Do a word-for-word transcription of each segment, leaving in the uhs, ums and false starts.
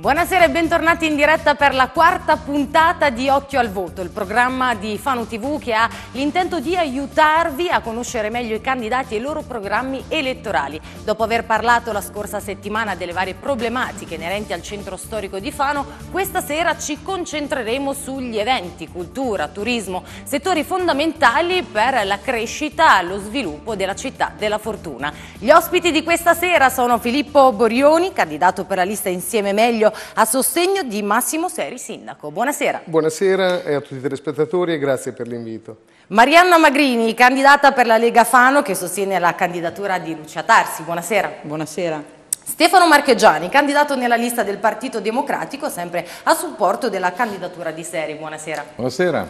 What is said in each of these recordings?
Buonasera e bentornati in diretta per la quarta puntata di Occhio al Voto, il programma di Fano tivù che ha l'intento di aiutarvi a conoscere meglio i candidati e i loro programmi elettorali. Dopo aver parlato la scorsa settimana delle varie problematiche inerenti al centro storico di Fano, questa sera ci concentreremo sugli eventi, cultura, turismo, settori fondamentali per la crescita e lo sviluppo della città della Fortuna. Gli ospiti di questa sera sono Filippo Borioni, candidato per la lista Insieme Meglio a sostegno di Massimo Seri, sindaco. Buonasera. Buonasera a tutti i telespettatori e grazie per l'invito. Marianna Magrini, candidata per la Lega Fano che sostiene la candidatura di Lucia Tarsi. Buonasera. Buonasera. Stefano Marcheggiani, candidato nella lista del Partito Democratico, sempre a supporto della candidatura di Seri. Buonasera. Buonasera.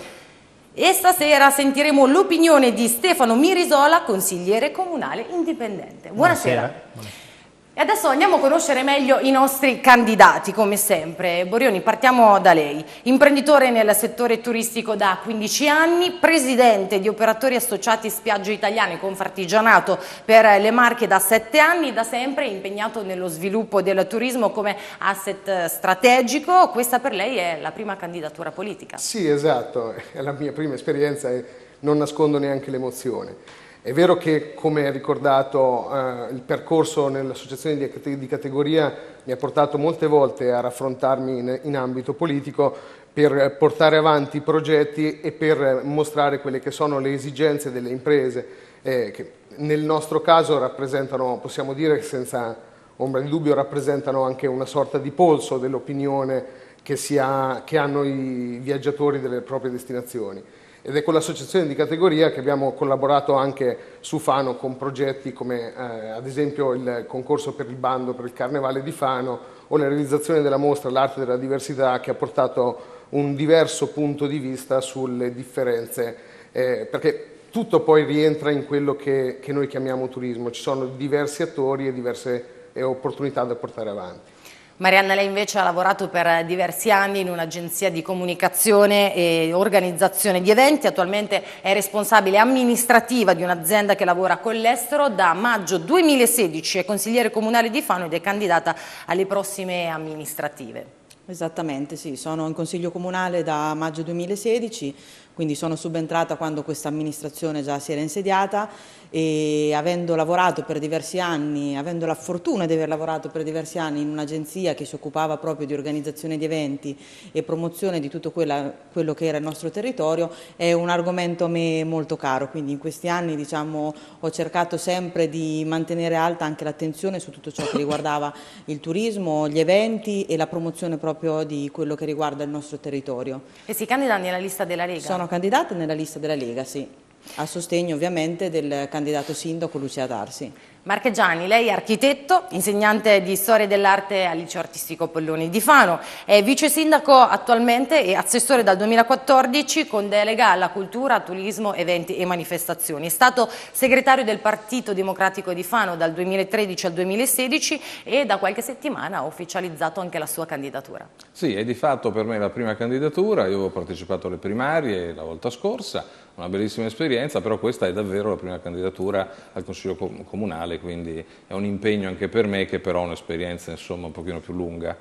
E stasera sentiremo l'opinione di Stefano Mirisola, consigliere comunale indipendente. Buonasera. Buonasera. Buonasera. E adesso andiamo a conoscere meglio i nostri candidati, come sempre. Borioni, partiamo da lei. Imprenditore nel settore turistico da quindici anni, presidente di Operatori Associati Spiagge Italiane Confartigianato per le Marche da sette anni, da sempre impegnato nello sviluppo del turismo come asset strategico. Questa per lei è la prima candidatura politica. Sì, esatto, è la mia prima esperienza e non nascondo neanche l'emozione. È vero che, come ha ricordato, eh, il percorso nell'associazione di, di categoria mi ha portato molte volte a raffrontarmi in, in ambito politico per portare avanti i progetti e per mostrare quelle che sono le esigenze delle imprese, eh, che nel nostro caso rappresentano, possiamo dire senza ombra di dubbio, rappresentano anche una sorta di polso dell'opinione che, si ha, che hanno i viaggiatori delle proprie destinazioni. Ed è con l'associazione di categoria che abbiamo collaborato anche su Fano con progetti come eh, ad esempio il concorso per il bando per il Carnevale di Fano o la realizzazione della mostra L'Arte della Diversità, che ha portato un diverso punto di vista sulle differenze, eh, perché tutto poi rientra in quello che, che noi chiamiamo turismo, ci sono diversi attori e diverse eh, opportunità da portare avanti. Marianna, lei invece ha lavorato per diversi anni in un'agenzia di comunicazione e organizzazione di eventi, attualmente è responsabile amministrativa di un'azienda che lavora con l'estero, da maggio duemilasedici è consigliere comunale di Fano ed è candidata alle prossime amministrative. Esattamente, sì, sono in consiglio comunale da maggio duemilasedici, quindi sono subentrata quando questa amministrazione già si era insediata e avendo lavorato per diversi anni, avendo la fortuna di aver lavorato per diversi anni in un'agenzia che si occupava proprio di organizzazione di eventi e promozione di tutto quella, quello che era il nostro territorio, è un argomento a me molto caro, quindi in questi anni diciamo, ho cercato sempre di mantenere alta anche l'attenzione su tutto ciò che riguardava il turismo, gli eventi e la promozione proprio di quello che riguarda il nostro territorio. E si candida nella lista della Lega? Sono candidata nella lista della Lega, sì, a sostegno ovviamente del candidato sindaco Lucia Tarsi. Marcheggiani, lei è architetto, insegnante di storia dell'arte al liceo artistico Polloni di Fano, è vice sindaco attualmente e assessore dal duemilaquattordici con delega alla cultura, turismo, eventi e manifestazioni. È stato segretario del Partito Democratico di Fano dal duemilatredici al duemilasedici e da qualche settimana ha ufficializzato anche la sua candidatura. Sì, è di fatto per me la prima candidatura, io ho partecipato alle primarie la volta scorsa, una bellissima esperienza, però questa è davvero la prima candidatura al Consiglio Comunale, quindi è un impegno anche per me che però ha un'esperienza insomma un pochino più lunga.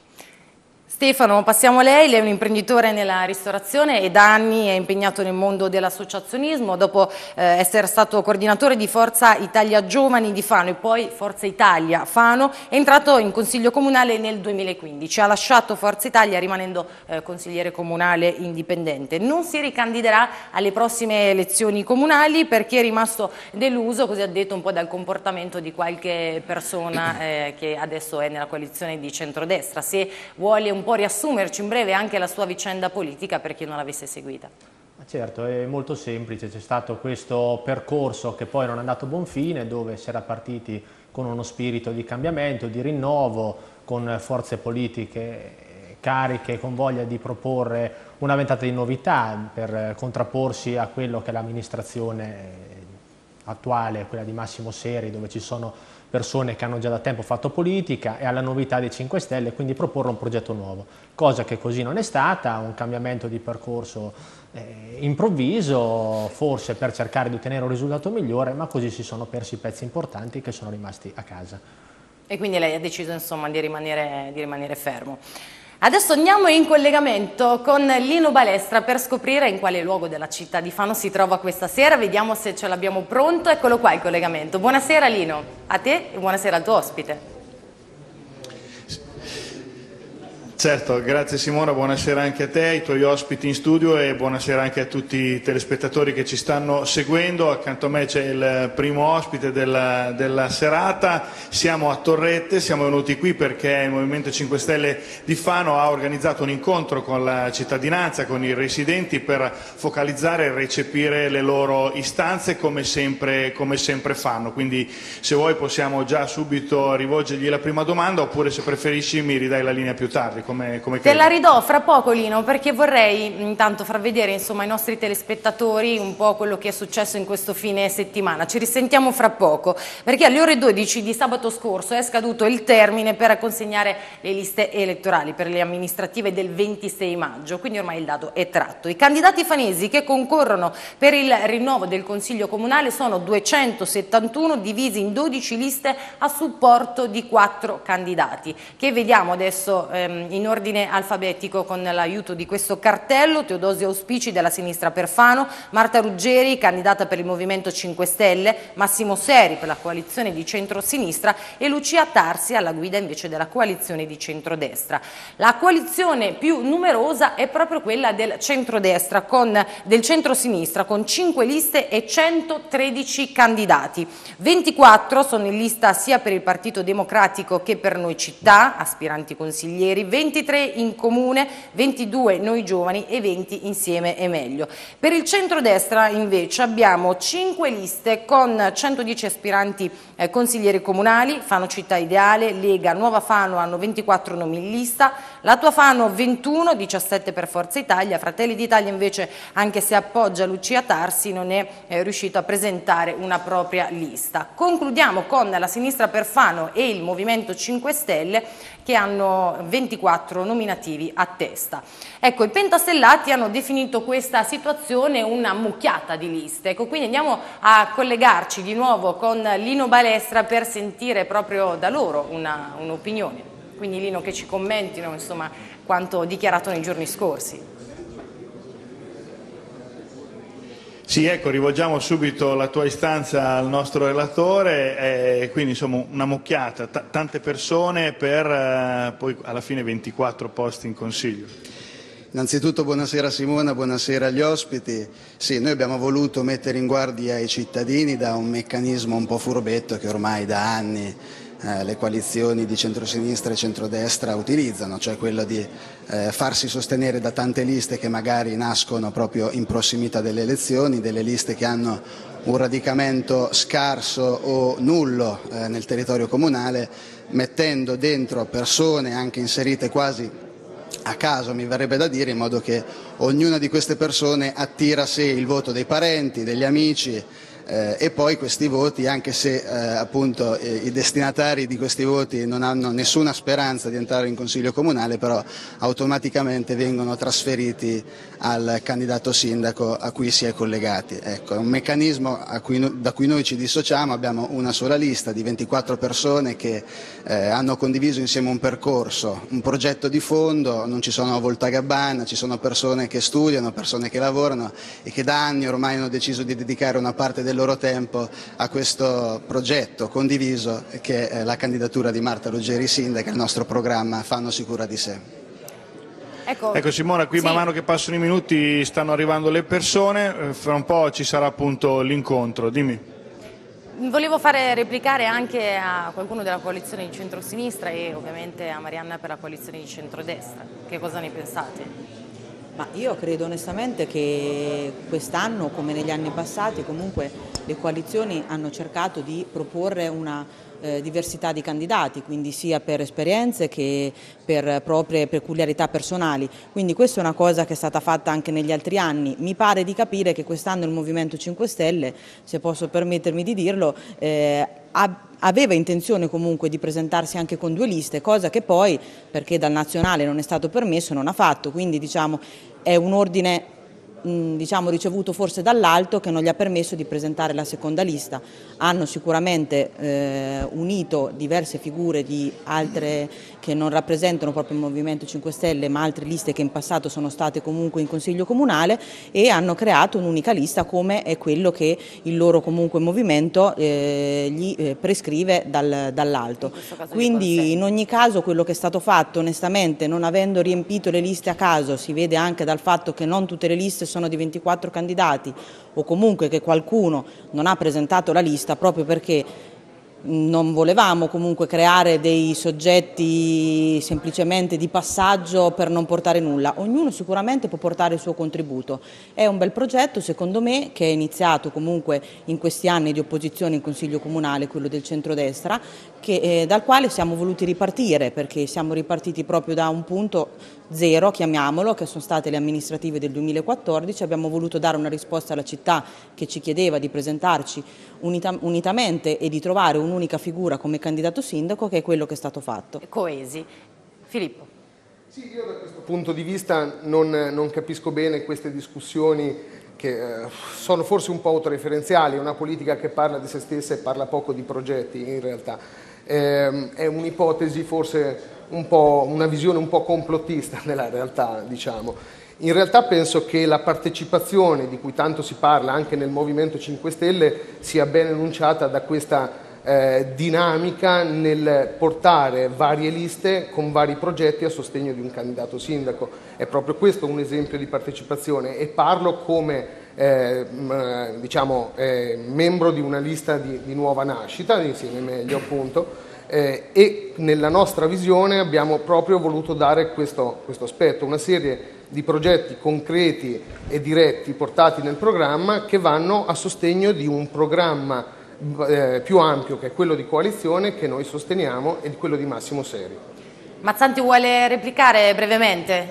Stefano, passiamo a lei, lei è un imprenditore nella ristorazione e da anni è impegnato nel mondo dell'associazionismo, dopo eh, essere stato coordinatore di Forza Italia Giovani di Fano e poi Forza Italia Fano, è entrato in consiglio comunale nel duemilaquindici, ha lasciato Forza Italia rimanendo eh, consigliere comunale indipendente. Non si ricandiderà alle prossime elezioni comunali perché è rimasto deluso, così ha detto, un po' dal comportamento di qualche persona eh, che adesso è nella coalizione di centrodestra. Se vuole un po' riassumerci in breve anche la sua vicenda politica per chi non l'avesse seguita. Certo, è molto semplice, c'è stato questo percorso che poi non è andato a buon fine, dove si era partiti con uno spirito di cambiamento, di rinnovo, con forze politiche cariche, con voglia di proporre una ventata di novità per contrapporsi a quello che è l'amministrazione attuale, quella di Massimo Seri, dove ci sono persone che hanno già da tempo fatto politica, e alla novità dei cinque Stelle, quindi proporre un progetto nuovo, cosa che così non è stata, un cambiamento di percorso eh, improvviso, forse per cercare di ottenere un risultato migliore, ma così si sono persi pezzi importanti che sono rimasti a casa. E quindi lei ha deciso insomma di rimanere, di rimanere fermo. Adesso andiamo in collegamento con Lino Balestra per scoprire in quale luogo della città di Fano si trova questa sera. Vediamo se ce l'abbiamo pronto. Eccolo qua il collegamento. Buonasera Lino, a te e buonasera al tuo ospite. Certo, grazie Simona, buonasera anche a te, ai tuoi ospiti in studio e buonasera anche a tutti i telespettatori che ci stanno seguendo. Accanto a me c'è il primo ospite della, della serata, siamo a Torrette, siamo venuti qui perché il Movimento cinque Stelle di Fano ha organizzato un incontro con la cittadinanza, con i residenti per focalizzare e recepire le loro istanze come sempre, come sempre fanno. Quindi se vuoi possiamo già subito rivolgergli la prima domanda oppure se preferisci mi ridai la linea più tardi. Come, come Te la ridò fra poco Lino, perché vorrei intanto far vedere insomma ai nostri telespettatori un po' quello che è successo in questo fine settimana. Ci risentiamo fra poco, perché alle ore dodici di sabato scorso è scaduto il termine per consegnare le liste elettorali per le amministrative del ventisei maggio, quindi ormai il dato è tratto. I candidati fanesi che concorrono per il rinnovo del Consiglio Comunale sono duecentosettantuno, divisi in dodici liste a supporto di quattro candidati, che vediamo adesso ehm, in ordine alfabetico con l'aiuto di questo cartello: Teodosio Auspici della Sinistra per Fano, Marta Ruggeri candidata per il Movimento cinque Stelle, Massimo Seri per la coalizione di centrosinistra e Lucia Tarsi alla guida invece della coalizione di centrodestra. La coalizione più numerosa è proprio quella del centrodestra, con, del centrosinistra, con cinque liste e centotredici candidati. ventiquattro sono in lista sia per il Partito Democratico che per Noi Città, aspiranti consiglieri, ventitré in Comune, ventidue Noi Giovani e venti Insieme è Meglio. Per il centrodestra invece abbiamo cinque liste con centodieci aspiranti eh, consiglieri comunali, Fano Città Ideale, Lega, Nuova Fano hanno ventiquattro nomi in lista, la Tua Fano ventuno, diciassette per Forza Italia, Fratelli d'Italia invece, anche se appoggia Lucia Tarsi, non è eh, riuscito a presentare una propria lista. Concludiamo con la Sinistra per Fano e il Movimento cinque Stelle, che hanno ventiquattro nominativi a testa. Ecco, i pentastellati hanno definito questa situazione una mucchiata di liste. Ecco, quindi andiamo a collegarci di nuovo con Lino Balestra per sentire proprio da loro un'opinione. Quindi Lino, che ci commentino insomma quanto dichiarato nei giorni scorsi. Sì, ecco, rivolgiamo subito la tua istanza al nostro relatore, eh, quindi insomma una mucchiata, t- tante persone per eh, poi alla fine ventiquattro posti in Consiglio. Innanzitutto buonasera Simona, buonasera agli ospiti. Sì, noi abbiamo voluto mettere in guardia i cittadini da un meccanismo un po' furbetto che ormai da anni Eh, le coalizioni di centrosinistra e centrodestra utilizzano, cioè quello di eh, farsi sostenere da tante liste che magari nascono proprio in prossimità delle elezioni, delle liste che hanno un radicamento scarso o nullo eh, nel territorio comunale, mettendo dentro persone anche inserite quasi a caso, mi verrebbe da dire, in modo che ognuna di queste persone attira a sé il voto dei parenti, degli amici, Eh, e poi questi voti, anche se eh, appunto eh, i destinatari di questi voti non hanno nessuna speranza di entrare in Consiglio Comunale, però automaticamente vengono trasferiti al candidato sindaco a cui si è collegati. Ecco, è un meccanismo a cui no, da cui noi ci dissociamo. Abbiamo una sola lista di ventiquattro persone che eh, hanno condiviso insieme un percorso, un progetto di fondo, non ci sono voltagabbana, ci sono persone che studiano, persone che lavorano e che da anni ormai hanno deciso di dedicare una parte del loro tempo a questo progetto condiviso che è la candidatura di Marta Ruggeri sindaca, il nostro programma Fano Sicura di Sé. Ecco, ecco Simona, qui sì. Man mano che passano i minuti stanno arrivando le persone, fra un po' ci sarà appunto l'incontro, dimmi. Volevo fare replicare anche a qualcuno della coalizione di centrosinistra e ovviamente a Marianna per la coalizione di centrodestra. Che cosa ne pensate? Ma io credo onestamente che quest'anno, come negli anni passati, comunque le coalizioni hanno cercato di proporre una eh, diversità di candidati, quindi sia per esperienze che per proprie peculiarità personali. Quindi questa è una cosa che è stata fatta anche negli altri anni. Mi pare di capire che quest'anno il Movimento cinque Stelle, se posso permettermi di dirlo, eh, ha aveva intenzione comunque di presentarsi anche con due liste, cosa che poi, perché dal nazionale non è stato permesso, non ha fatto. Quindi diciamo è un ordine mh, diciamo, ricevuto forse dall'alto che non gli ha permesso di presentare la seconda lista. Hanno sicuramente eh, unito diverse figure di altre che non rappresentano proprio il Movimento cinque Stelle, ma altre liste che in passato sono state comunque in Consiglio Comunale, e hanno creato un'unica lista, come è quello che il loro comunque movimento eh, gli eh, prescrive dal, dall'alto. Quindi in ogni caso quello che è stato fatto, onestamente, non avendo riempito le liste a caso, si vede anche dal fatto che non tutte le liste sono di ventiquattro candidati, o comunque che qualcuno non ha presentato la lista proprio perché non volevamo comunque creare dei soggetti semplicemente di passaggio per non portare nulla. Ognuno sicuramente può portare il suo contributo. È un bel progetto, secondo me, che è iniziato comunque in questi anni di opposizione in Consiglio Comunale, quello del centrodestra, che, eh, dal quale siamo voluti ripartire, perché siamo ripartiti proprio da un punto zero, chiamiamolo, che sono state le amministrative del duemilaquattordici. Abbiamo voluto dare una risposta alla città che ci chiedeva di presentarci unita unitamente e di trovare un'unica figura come candidato sindaco, che è quello che è stato fatto. Coesi. Filippo. Sì, io da questo punto di vista non, non capisco bene queste discussioni che eh, sono forse un po' autoreferenziali, una politica che parla di se stessa e parla poco di progetti in realtà. Eh, è un'ipotesi, forse un po', una visione un po' complottista nella realtà, diciamo. In realtà penso che la partecipazione di cui tanto si parla anche nel Movimento cinque Stelle sia ben enunciata da questa eh, dinamica nel portare varie liste con vari progetti a sostegno di un candidato sindaco. È proprio questo un esempio di partecipazione, e parlo come eh, diciamo, eh, membro di una lista di, di nuova nascita, insieme meglio appunto, eh, e nella nostra visione abbiamo proprio voluto dare questo, questo aspetto, una serie di progetti concreti e diretti portati nel programma che vanno a sostegno di un programma eh, più ampio, che è quello di coalizione, che noi sosteniamo, e di quello di Massimo Seri. Mazzanti vuole replicare brevemente?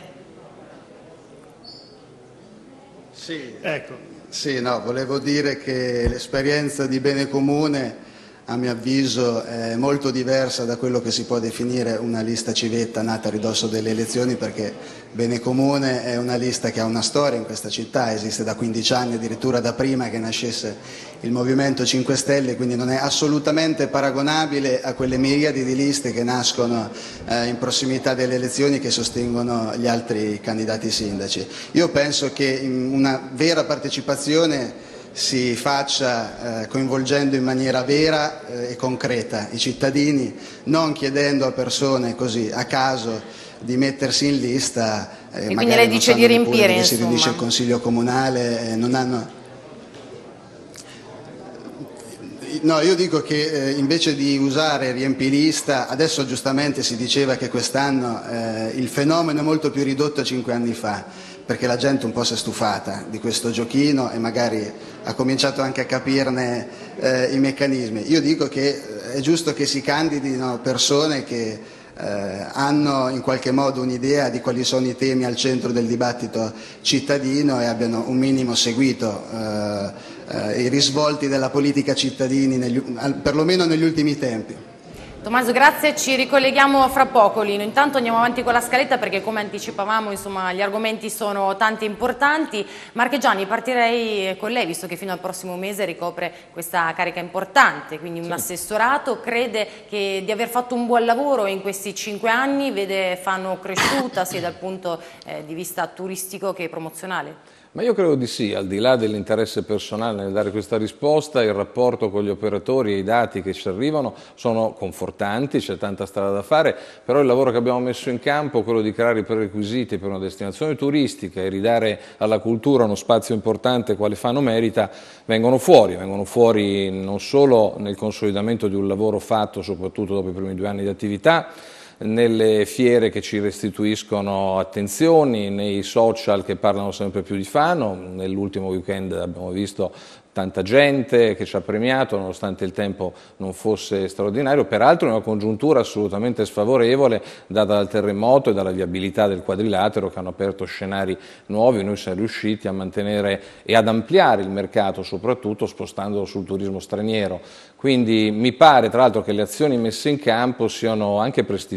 Sì, ecco. Sì, no, volevo dire che l'esperienza di Bene Comune, a mio avviso, è molto diversa da quello che si può definire una lista civetta nata a ridosso delle elezioni, perché Bene Comune è una lista che ha una storia in questa città, esiste da quindici anni, addirittura da prima che nascesse il Movimento cinque Stelle, quindi non è assolutamente paragonabile a quelle miriadi di liste che nascono eh, in prossimità delle elezioni, che sostengono gli altri candidati sindaci. Io penso che in una vera partecipazione si faccia eh, coinvolgendo in maniera vera eh, e concreta i cittadini, non chiedendo a persone così a caso di mettersi in lista, eh, e quindi lei dice di riempire, che si riunisce il Consiglio Comunale, eh, non hanno... No, io dico che eh, invece di usare riempilista, adesso giustamente si diceva che quest'anno eh, il fenomeno è molto più ridotto a cinque anni fa, perché la gente un po' si è stufata di questo giochino e magari ha cominciato anche a capirne eh, i meccanismi. Io dico che è giusto che si candidino persone che eh, hanno in qualche modo un'idea di quali sono i temi al centro del dibattito cittadino e abbiano un minimo seguito eh, eh, i risvolti della politica cittadini, negli, perlomeno negli ultimi tempi. Tommaso, grazie, ci ricolleghiamo fra poco, Lino. Intanto andiamo avanti con la scaletta perché, come anticipavamo, insomma, gli argomenti sono tanti e importanti. Marchegiani, partirei con lei, visto che fino al prossimo mese ricopre questa carica importante, quindi un sì. assessorato. Crede che di aver fatto un buon lavoro in questi cinque anni? Vede fanno cresciuta sia dal punto eh, di vista turistico che promozionale? Ma io credo di sì, al di là dell'interesse personale nel dare questa risposta, il rapporto con gli operatori e i dati che ci arrivano sono confortanti, c'è tanta strada da fare, però il lavoro che abbiamo messo in campo, quello di creare i prerequisiti per una destinazione turistica e ridare alla cultura uno spazio importante quale Fano merita, vengono fuori, vengono fuori non solo nel consolidamento di un lavoro fatto soprattutto dopo i primi due anni di attività, nelle fiere che ci restituiscono attenzioni, nei social che parlano sempre più di Fano. Nell'ultimo weekend abbiamo visto tanta gente che ci ha premiato nonostante il tempo non fosse straordinario, peraltro in una congiuntura assolutamente sfavorevole data dal terremoto e dalla viabilità del quadrilatero che hanno aperto scenari nuovi. Noi siamo riusciti a mantenere e ad ampliare il mercato, soprattutto spostandolo sul turismo straniero, quindi mi pare tra l'altro che le azioni messe in campo siano anche prestigiose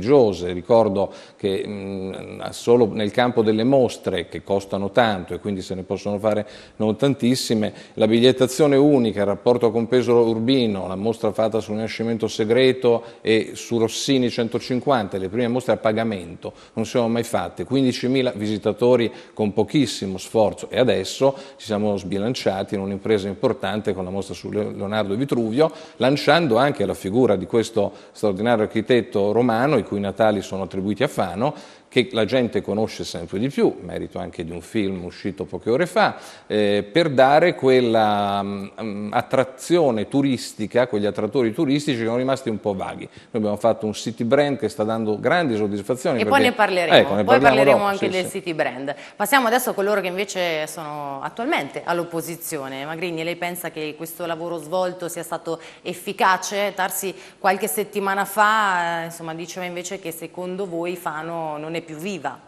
vantaggiose. Ricordo che mh, solo nel campo delle mostre, che costano tanto e quindi se ne possono fare non tantissime, la bigliettazione unica, il rapporto compeso Urbino, la mostra fatta sul Rinascimento segreto e su Rossini centocinquanta, le prime mostre a pagamento, non si sono mai fatte, quindicimila visitatori con pochissimo sforzo, e adesso ci siamo sbilanciati in un'impresa importante con la mostra su Leonardo Vitruvio, lanciando anche la figura di questo straordinario architetto romano, i cui natali sono attribuiti a Fano, che la gente conosce sempre di più, merito anche di un film uscito poche ore fa, eh, per dare quella um, attrazione turistica, quegli attrattori turistici che sono rimasti un po' vaghi. Noi abbiamo fatto un city brand che sta dando grandi soddisfazioni. E perché, poi ne parleremo, ecco, ne poi parleremo dopo, anche sì, del sì. city brand. Passiamo adesso a coloro che invece sono attualmente all'opposizione. Magrini, lei pensa che questo lavoro svolto sia stato efficace? Tarsi qualche settimana fa eh, insomma, diceva invece che secondo voi Fano non è più viva.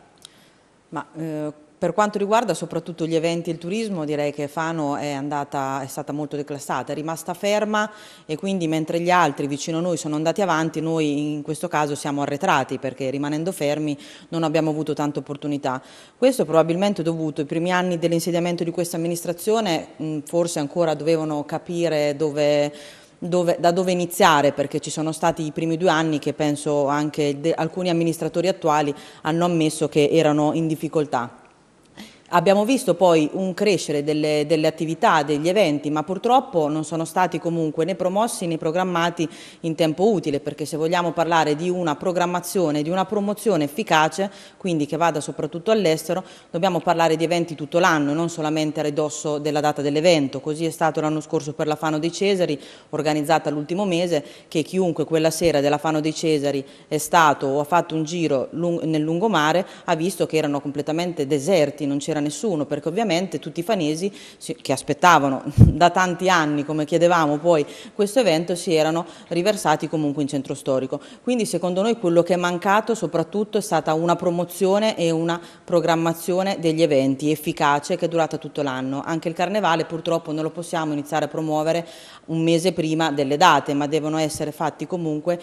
Ma, eh, per quanto riguarda soprattutto gli eventi e il turismo, direi che Fano è, andata, è stata molto declassata, è rimasta ferma, e quindi mentre gli altri vicino a noi sono andati avanti, noi in questo caso siamo arretrati, perché rimanendo fermi non abbiamo avuto tante opportunità. Questo probabilmente è dovuto ai primi anni dell'insediamento di questa amministrazione, mh, forse ancora dovevano capire dove... Dove, da dove iniziare, perché ci sono stati i primi due anni che penso anche de, alcuni amministratori attuali hanno ammesso che erano in difficoltà. Abbiamo visto poi un crescere delle, delle attività, degli eventi, ma purtroppo non sono stati comunque né promossi né programmati in tempo utile, perché se vogliamo parlare di una programmazione, di una promozione efficace, quindi che vada soprattutto all'estero, dobbiamo parlare di eventi tutto l'anno, non solamente a ridosso della data dell'evento. Così è stato l'anno scorso per la Fano dei Cesari, organizzata l'ultimo mese, che chiunque quella sera della Fano dei Cesari è stato o ha fatto un giro lung- nel lungomare ha visto che erano completamente deserti, non c'era nessuno, perché ovviamente tutti i fanesi che aspettavano da tanti anni, come chiedevamo poi, questo evento, si erano riversati comunque in centro storico. Quindi secondo noi quello che è mancato soprattutto è stata una promozione e una programmazione degli eventi efficace, che è durata tutto l'anno. Anche il Carnevale purtroppo non lo possiamo iniziare a promuovere un mese prima delle date, ma devono essere fatti comunque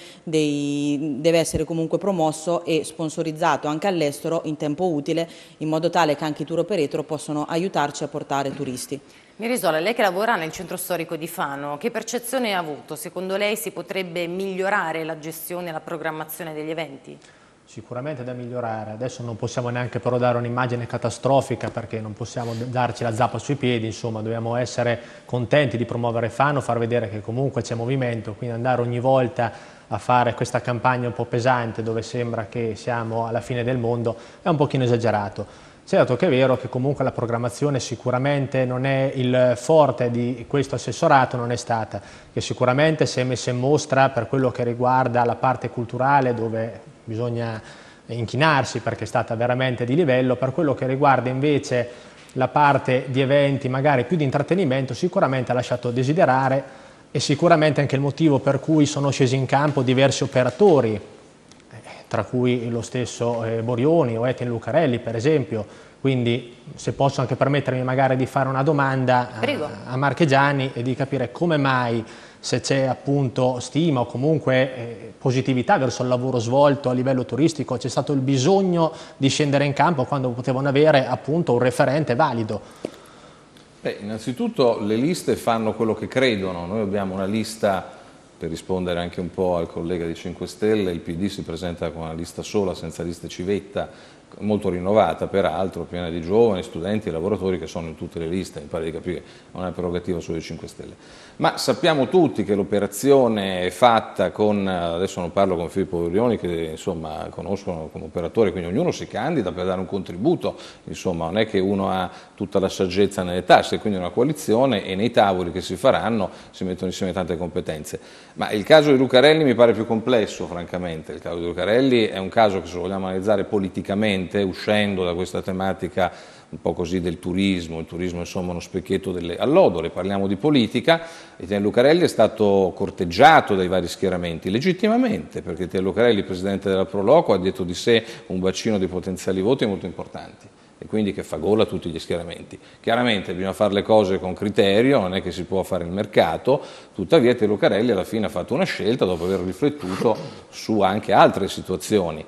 dei, deve essere comunque promosso e sponsorizzato anche all'estero in tempo utile, in modo tale che anche i tour operator possono aiutarci a portare turisti. Mirisola, lei che lavora nel centro storico di Fano, che percezione ha avuto? Secondo lei si potrebbe migliorare la gestione e la programmazione degli eventi? Sicuramente da migliorare. Adesso non possiamo neanche però dare un'immagine catastrofica, perché non possiamo darci la zappa sui piedi, insomma dobbiamo essere contenti di promuovere Fano, far vedere che comunque c'è movimento, quindi andare ogni volta a fare questa campagna un po' pesante dove sembra che siamo alla fine del mondo è un pochino esagerato. Certo che è vero che comunque la programmazione sicuramente non è il forte di questo assessorato, non è stata, che sicuramente si è messa in mostra per quello che riguarda la parte culturale, dove bisogna inchinarsi perché è stata veramente di livello. Per quello che riguarda invece la parte di eventi, magari più di intrattenimento, sicuramente ha lasciato desiderare, e sicuramente anche il motivo per cui sono scesi in campo diversi operatori, tra cui lo stesso eh, Borioni o Etienne Lucarelli per esempio. Quindi se posso anche permettermi magari di fare una domanda a, a Marchegiani e di capire come mai, se c'è appunto stima o comunque eh, positività verso il lavoro svolto a livello turistico, c'è stato il bisogno di scendere in campo quando potevano avere appunto un referente valido. Beh, innanzitutto le liste fanno quello che credono. Noi abbiamo una lista, per rispondere anche un po' al collega di cinque Stelle, il P D si presenta con una lista sola, senza liste civetta, molto rinnovata peraltro, piena di giovani, studenti e lavoratori che sono in tutte le liste, mi pare di capire, non è una prerogativa solo dei cinque Stelle. Ma sappiamo tutti che l'operazione è fatta con, adesso non parlo con Filippo Borioni che insomma conoscono come operatore, quindi ognuno si candida per dare un contributo, insomma non è che uno ha tutta la saggezza nelle tasche, quindi è una coalizione e nei tavoli che si faranno si mettono insieme tante competenze. Ma il caso di Lucarelli mi pare più complesso francamente, il caso di Lucarelli è un caso che se lo vogliamo analizzare politicamente, uscendo da questa tematica un po' così del turismo, il turismo è insomma uno specchietto delle allodole, parliamo di politica, Etienne Lucarelli è stato corteggiato dai vari schieramenti, legittimamente, perché Etienne Lucarelli, presidente della Pro Loco, ha detto di sé un bacino di potenziali voti molto importanti. e quindi che fa gola a tutti gli schieramenti. Chiaramente bisogna fare le cose con criterio, non è che si può fare il mercato, tuttavia Teo Lucarelli alla fine ha fatto una scelta dopo aver riflettuto su anche altre situazioni.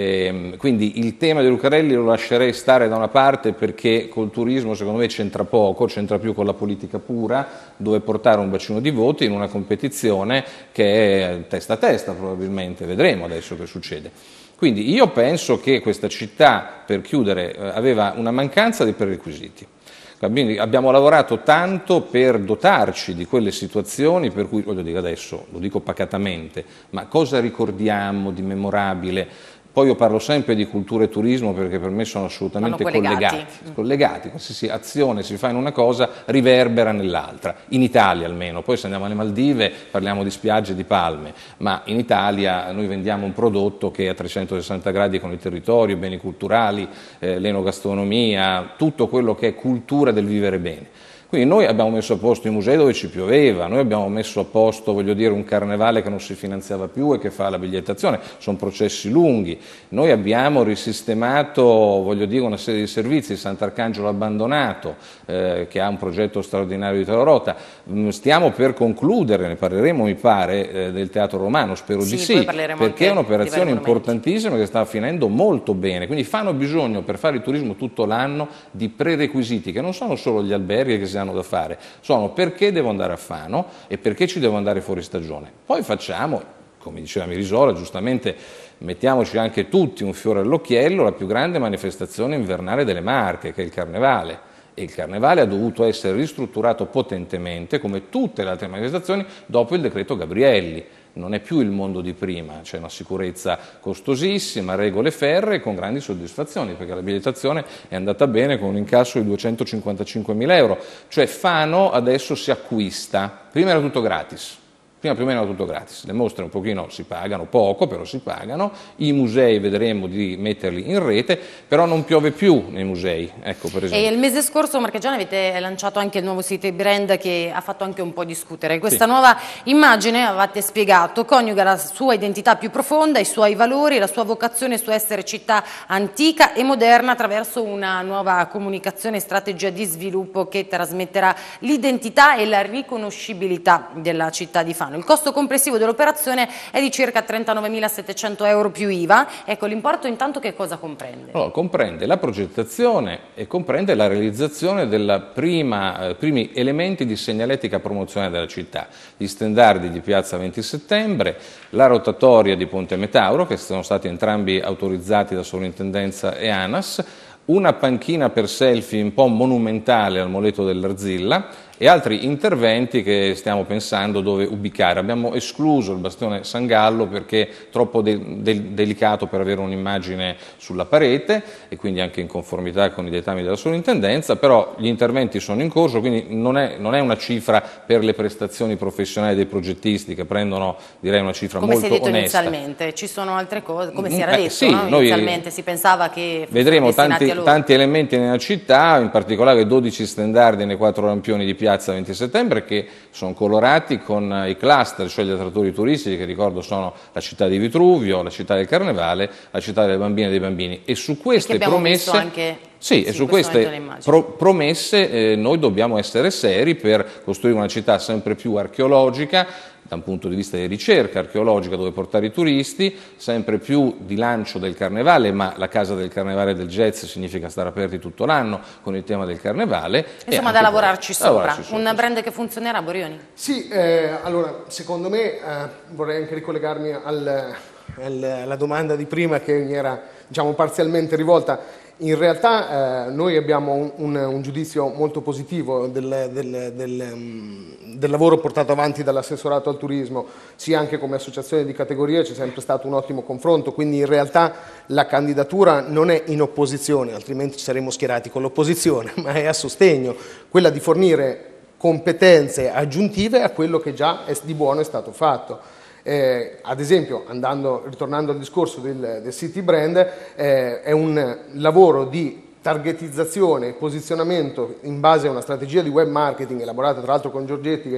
E quindi il tema di Lucarelli lo lascerei stare da una parte, perché col turismo secondo me c'entra poco, c'entra più con la politica pura, dove portare un bacino di voti in una competizione che è testa a testa probabilmente, vedremo adesso che succede. Quindi io penso che questa città, per chiudere, aveva una mancanza di prerequisiti. Quindi abbiamo lavorato tanto per dotarci di quelle situazioni per cui, voglio dire adesso, lo dico pacatamente, ma cosa ricordiamo di memorabile? Poi io parlo sempre di cultura e turismo perché per me sono assolutamente sono collegati. collegati. collegati. Qualsiasi azione si fa in una cosa riverbera nell'altra, in Italia almeno. Poi se andiamo alle Maldive parliamo di spiagge e di palme, ma in Italia noi vendiamo un prodotto che è a trecentosessanta gradi con il territorio, beni culturali, eh, l'enogastronomia, tutto quello che è cultura del vivere bene. Quindi noi abbiamo messo a posto i musei dove ci pioveva, noi abbiamo messo a posto, voglio dire, un carnevale che non si finanziava più e che fa la bigliettazione, sono processi lunghi. Noi abbiamo risistemato, voglio dire, una serie di servizi, Sant'Arcangelo abbandonato, eh, che ha un progetto straordinario di Telorota. Stiamo per concludere, ne parleremo mi pare, eh, del Teatro Romano, spero sì, di sì, perché è un'operazione di importantissima che sta finendo molto bene. Quindi fanno bisogno, per fare il turismo tutto l'anno, di prerequisiti che non sono solo gli alberghi che si hanno da fare, sono perché devo andare a Fano e perché ci devo andare fuori stagione. Poi facciamo, come diceva Mirisola, giustamente mettiamoci anche tutti un fiore all'occhiello, la più grande manifestazione invernale delle Marche, che è il Carnevale. E il Carnevale ha dovuto essere ristrutturato potentemente, come tutte le altre manifestazioni, dopo il decreto Gabrielli. Non è più il mondo di prima, c'è una sicurezza costosissima, regole ferree con grandi soddisfazioni, perché la bigliettazione è andata bene con un incasso di duecentocinquantacinquemila euro. Cioè Fano adesso si acquista, prima era tutto gratis. Prima più o meno era tutto gratis, le mostre un pochino si pagano, poco però si pagano, i musei vedremo di metterli in rete, però non piove più nei musei, ecco per esempio. E il mese scorso Marchigiani avete lanciato anche il nuovo City Brand che ha fatto anche un po' discutere. Questa sì. nuova immagine, avete spiegato, coniuga la sua identità più profonda, i suoi valori, la sua vocazione su essere città antica e moderna attraverso una nuova comunicazione e strategia di sviluppo che trasmetterà l'identità e la riconoscibilità della città di Fano. Il costo complessivo dell'operazione è di circa trentanovemilasettecento euro più I V A. Ecco, l'importo intanto che cosa comprende? Allora, comprende la progettazione e comprende la realizzazione dei eh, primi elementi di segnaletica promozionale della città, gli stendardi di Piazza venti settembre, la rotatoria di Ponte Metauro, che sono stati entrambi autorizzati da Sovrintendenza e ANAS, una panchina per selfie un po' monumentale al Moleto dell'Arzilla e altri interventi che stiamo pensando dove ubicare. Abbiamo escluso il bastione San Gallo perché è troppo de de delicato per avere un'immagine sulla parete e quindi anche in conformità con i dettami della sovrintendenza, però gli interventi sono in corso, quindi non è, non è una cifra per le prestazioni professionali dei progettisti che prendono, direi, una cifra come molto onesta. Come si è detto inizialmente, ci sono altre cose, come si era eh, detto, sì, no? Noi inizialmente si pensava che vedremo tanti, tanti elementi nella città, in particolare dodici stendardi nei quattro lampioni di Piazza venti settembre che sono colorati con i cluster, cioè gli attrattori turistici che ricordo sono la città di Vitruvio, la città del Carnevale, la città delle bambine e dei bambini e su queste promesse anche... Sì, sì, e su queste pro promesse eh, noi dobbiamo essere seri per costruire una città sempre più archeologica, da un punto di vista di ricerca archeologica dove portare i turisti, sempre più di lancio del Carnevale, ma la casa del Carnevale del jazz significa stare aperti tutto l'anno con il tema del Carnevale. Insomma, da lavorarci sopra. lavorarci sopra. Un brand che funzionerà, Borioni? Sì, eh, allora, secondo me, eh, vorrei anche ricollegarmi al, al, alla domanda di prima che mi era, diciamo, parzialmente rivolta. In realtà eh, noi abbiamo un, un, un giudizio molto positivo del, del, del, um, del lavoro portato avanti dall'assessorato al turismo, sia anche come associazione di categoria c'è sempre stato un ottimo confronto, quindi in realtà la candidatura non è in opposizione, altrimenti ci saremmo schierati con l'opposizione, ma è a sostegno, quella di fornire competenze aggiuntive a quello che già è, di buono è stato fatto. Eh, ad esempio, andando, ritornando al discorso del, del City Brand, eh, è un lavoro di targetizzazione e posizionamento in base a una strategia di web marketing elaborata tra l'altro con Giorgetti, che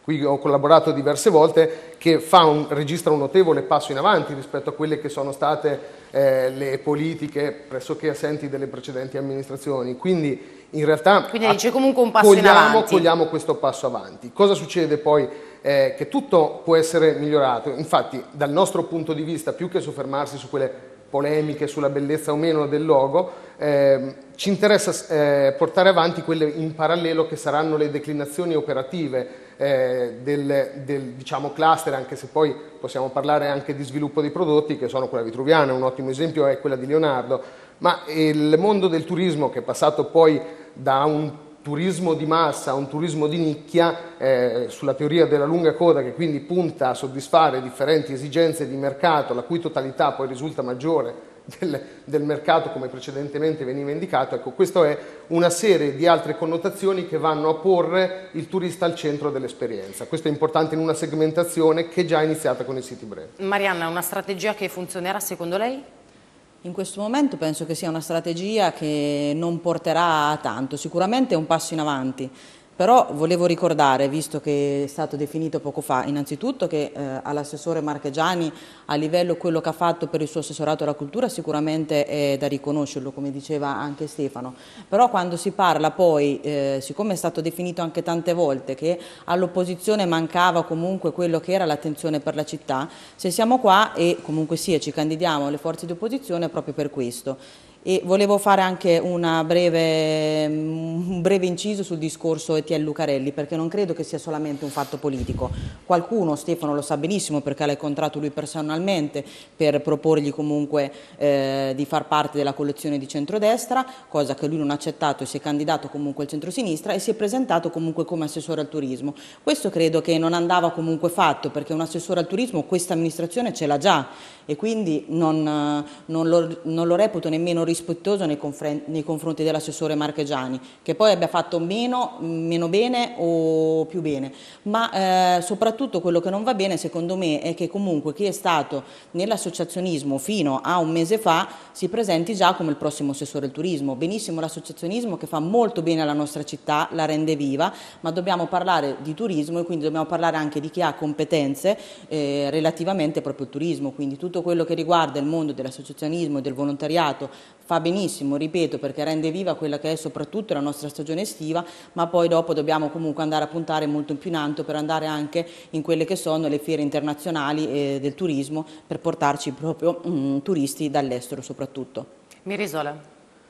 cui ho collaborato diverse volte, che fa un, registra un notevole passo in avanti rispetto a quelle che sono state eh, le politiche pressoché assenti delle precedenti amministrazioni. Quindi in realtà Quindi c'è comunque un passo cogliamo, in avanti. cogliamo questo passo avanti. Cosa succede poi? Eh, che tutto può essere migliorato. Infatti dal nostro punto di vista, più che soffermarsi su quelle polemiche sulla bellezza o meno del logo, eh, ci interessa eh, portare avanti quelle in parallelo che saranno le declinazioni operative eh, del, del diciamo, cluster, anche se poi possiamo parlare anche di sviluppo dei prodotti, che sono quella vitruviana. Un ottimo esempio è quella di Leonardo, ma il mondo del turismo, che è passato poi da un turismo di massa a un turismo di nicchia, eh, sulla teoria della lunga coda, che quindi punta a soddisfare differenti esigenze di mercato, la cui totalità poi risulta maggiore del, del mercato, come precedentemente veniva indicato. Ecco, questa è una serie di altre connotazioni che vanno a porre il turista al centro dell'esperienza. Questo è importante in una segmentazione che è già iniziata con i siti brevi. Marianna, una strategia che funzionerà secondo lei? In questo momento penso che sia una strategia che non porterà a tanto, sicuramente è un passo in avanti, però volevo ricordare, visto che è stato definito poco fa, innanzitutto che eh, all'assessore Marchegiani a livello quello che ha fatto per il suo assessorato alla cultura sicuramente è da riconoscerlo, come diceva anche Stefano, però quando si parla poi, eh, siccome è stato definito anche tante volte che all'opposizione mancava comunque quello che era l'attenzione per la città, se siamo qua e comunque sia ci candidiamo alle forze di opposizione è proprio per questo. E volevo fare anche una breve, un breve inciso sul discorso Etienne Lucarelli, perché non credo che sia solamente un fatto politico. Qualcuno, Stefano lo sa benissimo perché l'ha incontrato lui personalmente per proporgli comunque eh, di far parte della coalizione di centrodestra, cosa che lui non ha accettato e si è candidato comunque al centrosinistra e si è presentato comunque come assessore al turismo. Questo credo che non andava comunque fatto, perché un assessore al turismo questa amministrazione ce l'ha già e quindi non, non, lo, non lo reputo nemmeno rispettoso nei, nei confronti dell'assessore Marchegiani, che poi abbia fatto meno, meno bene o più bene, ma eh, soprattutto quello che non va bene secondo me è che comunque chi è stato nell'associazionismo fino a un mese fa si presenti già come il prossimo assessore al turismo. Benissimo l'associazionismo che fa molto bene alla nostra città, la rende viva, ma dobbiamo parlare di turismo e quindi dobbiamo parlare anche di chi ha competenze eh, relativamente proprio al turismo, quindi tutto quello che riguarda il mondo dell'associazionismo e del volontariato fa benissimo, ripeto, perché rende viva quella che è soprattutto la nostra stagione estiva, ma poi dopo dobbiamo comunque andare a puntare molto più in alto per andare anche in quelle che sono le fiere internazionali eh, del turismo per portarci proprio mm, turisti dall'estero soprattutto. Mirisola.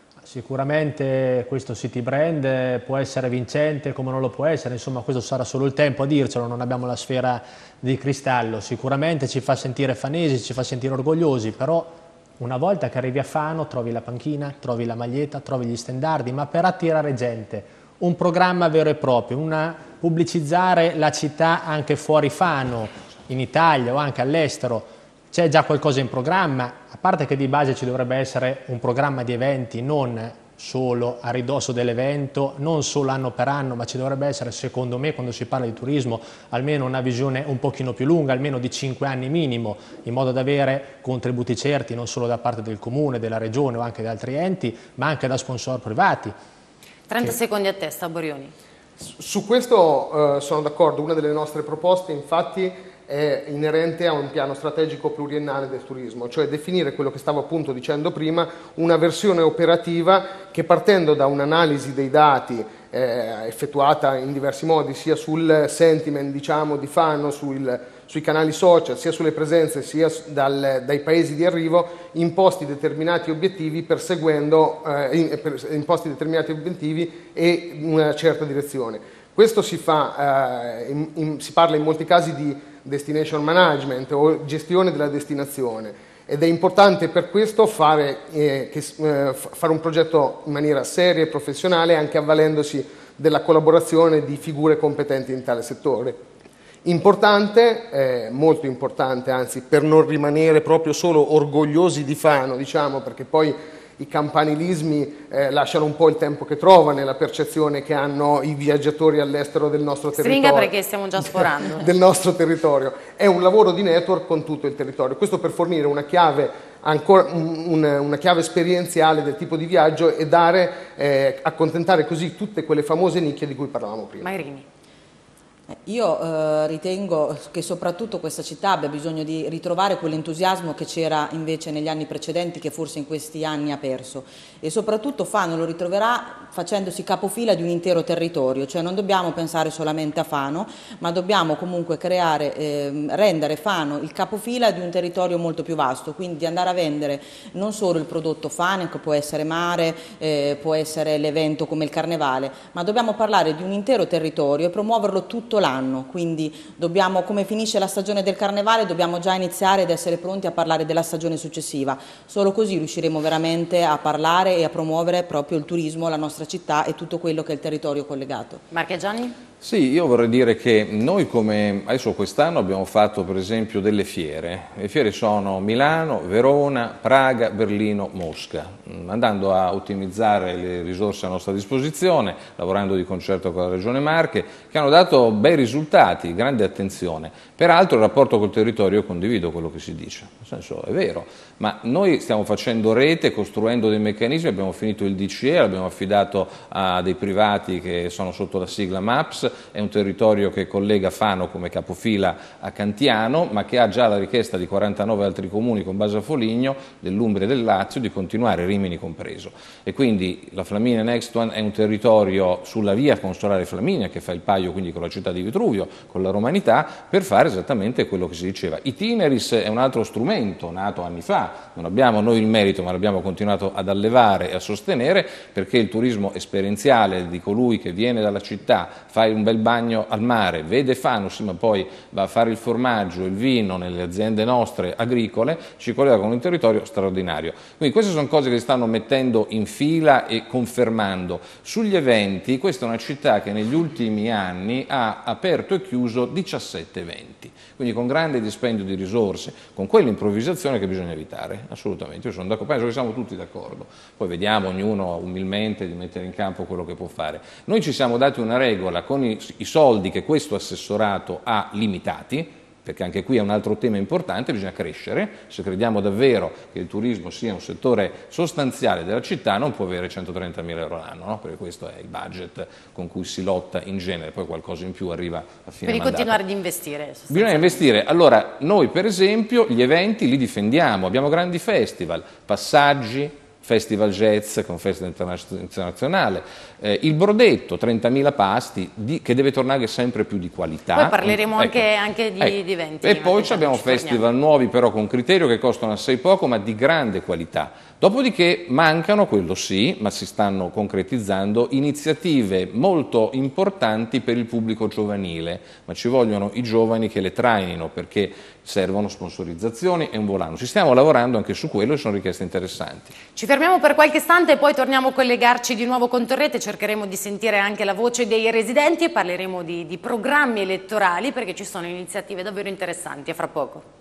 Sicuramente questo city brand può essere vincente come non lo può essere, insomma questo sarà solo il tempo a dircelo, non abbiamo la sfera di cristallo, sicuramente ci fa sentire fanesi, ci fa sentire orgogliosi, però una volta che arrivi a Fano trovi la panchina, trovi la maglietta, trovi gli stendardi, ma per attirare gente, un programma vero e proprio, una, pubblicizzare la città anche fuori Fano, in Italia o anche all'estero, c'è già qualcosa in programma, a parte che di base ci dovrebbe essere un programma di eventi non solo a ridosso dell'evento, non solo anno per anno, ma ci dovrebbe essere, secondo me, quando si parla di turismo, almeno una visione un pochino più lunga, almeno di cinque anni minimo, in modo da avere contributi certi non solo da parte del comune, della regione o anche da altri enti, ma anche da sponsor privati. trenta che... secondi a testa, Borioni. Su questo eh, sono d'accordo, una delle nostre proposte infatti è inerente a un piano strategico pluriennale del turismo, cioè definire quello che stavo appunto dicendo prima, una versione operativa che partendo da un'analisi dei dati eh, effettuata in diversi modi, sia sul sentiment diciamo di Fano, sul, sui canali social, sia sulle presenze, sia dal, dai paesi di arrivo, imposti determinati obiettivi perseguendo eh, imposti determinati obiettivi e una certa direzione. Questo si fa, eh, in, in, si parla in molti casi di destination management o gestione della destinazione ed è importante per questo fare, eh, che, eh, fare un progetto in maniera seria e professionale anche avvalendosi della collaborazione di figure competenti in tale settore. Importante, eh, molto importante anzi, per non rimanere proprio solo orgogliosi di Fano, diciamo, perché poi i campanilismi eh, lasciano un po' il tempo che trova nella percezione che hanno i viaggiatori all'estero del nostro territorio. Stringa perché stiamo già sforando. del nostro territorio. È un lavoro di network con tutto il territorio. Questo per fornire una chiave, ancora, un, una chiave esperienziale del tipo di viaggio e dare, eh, accontentare così tutte quelle famose nicchie di cui parlavamo prima. Mairini. Io eh, ritengo che soprattutto questa città abbia bisogno di ritrovare quell'entusiasmo che c'era invece negli anni precedenti, che forse in questi anni ha perso, e soprattutto Fano lo ritroverà facendosi capofila di un intero territorio, cioè non dobbiamo pensare solamente a Fano, ma dobbiamo comunque creare, eh, rendere Fano il capofila di un territorio molto più vasto, quindi di andare a vendere non solo il prodotto Fano, che può essere mare, eh, può essere l'evento come il carnevale, ma dobbiamo parlare di un intero territorio e promuoverlo tutto l'anno, quindi dobbiamo, come finisce la stagione del carnevale, dobbiamo già iniziare ad essere pronti a parlare della stagione successiva. Solo così riusciremo veramente a parlare e a promuovere proprio il turismo, la nostra città e tutto quello che è il territorio collegato. Marchegiani? Sì, io vorrei dire che noi come, adesso quest'anno abbiamo fatto per esempio delle fiere. Le fiere sono Milano, Verona, Praga, Berlino, Mosca, andando a ottimizzare le risorse a nostra disposizione, lavorando di concerto con la Regione Marche, che hanno dato bei risultati, grande attenzione. Peraltro il rapporto col territorio, io condivido quello che si dice, nel senso è vero, ma noi stiamo facendo rete, costruendo dei meccanismi, abbiamo finito il D C E, l'abbiamo affidato a dei privati che sono sotto la sigla MAPS, è un territorio che collega Fano come capofila a Cantiano, ma che ha già la richiesta di quarantanove altri comuni con base a Foligno, dell'Umbria e del Lazio, di continuare, Rimini compreso. E quindi la Flaminia Next One è un territorio sulla via consolare Flaminia, che fa il paio quindi con la città di Vitruvio, con la romanità, per fare esattamente quello che si diceva. Itineris è un altro strumento nato anni fa, non abbiamo noi il merito, ma l'abbiamo continuato ad allevare e a sostenere, perché il turismo esperienziale di colui che viene dalla città, fa un bel bagno al mare, vede Fano, sì, ma poi va a fare il formaggio, il vino nelle aziende nostre agricole, ci collega con un territorio straordinario. Quindi queste sono cose che si stanno mettendo in fila e confermando. Sugli eventi, questa è una città che negli ultimi anni ha aperto e chiuso diciassette eventi, quindi con grande dispendio di risorse, con quell'improvvisazione che bisogna evitare, assolutamente. Io sono d'accordo, penso che siamo tutti d'accordo, poi vediamo ognuno umilmente di mettere in campo quello che può fare. Noi ci siamo dati una regola con i, i soldi che questo assessorato ha limitati, perché anche qui è un altro tema importante, bisogna crescere. Se crediamo davvero che il turismo sia un settore sostanziale della città, non può avere centotrentamila euro l'anno, no? Perché questo è il budget con cui si lotta in genere, poi qualcosa in più arriva a fine Quindi mandato. continuare ad investire. Bisogna investire. Allora, noi per esempio gli eventi li difendiamo, abbiamo grandi festival, Passaggi, Festival Jazz, che è un festival internazionale, eh, il Brodetto, trentamila pasti, di, che deve tornare sempre più di qualità. Poi parleremo ecco, anche, anche di, ecco. di eventi. E poi abbiamo festival nuovi però con criterio, che costano assai poco ma di grande qualità. Dopodiché mancano, quello sì, ma si stanno concretizzando, iniziative molto importanti per il pubblico giovanile, ma ci vogliono i giovani che le trainino, perché servono sponsorizzazioni e un volano. Ci stiamo lavorando anche su quello e sono richieste interessanti. Ci fermiamo per qualche istante e poi torniamo a collegarci di nuovo con Torrete, cercheremo di sentire anche la voce dei residenti e parleremo di, di programmi elettorali, perché ci sono iniziative davvero interessanti. A fra poco.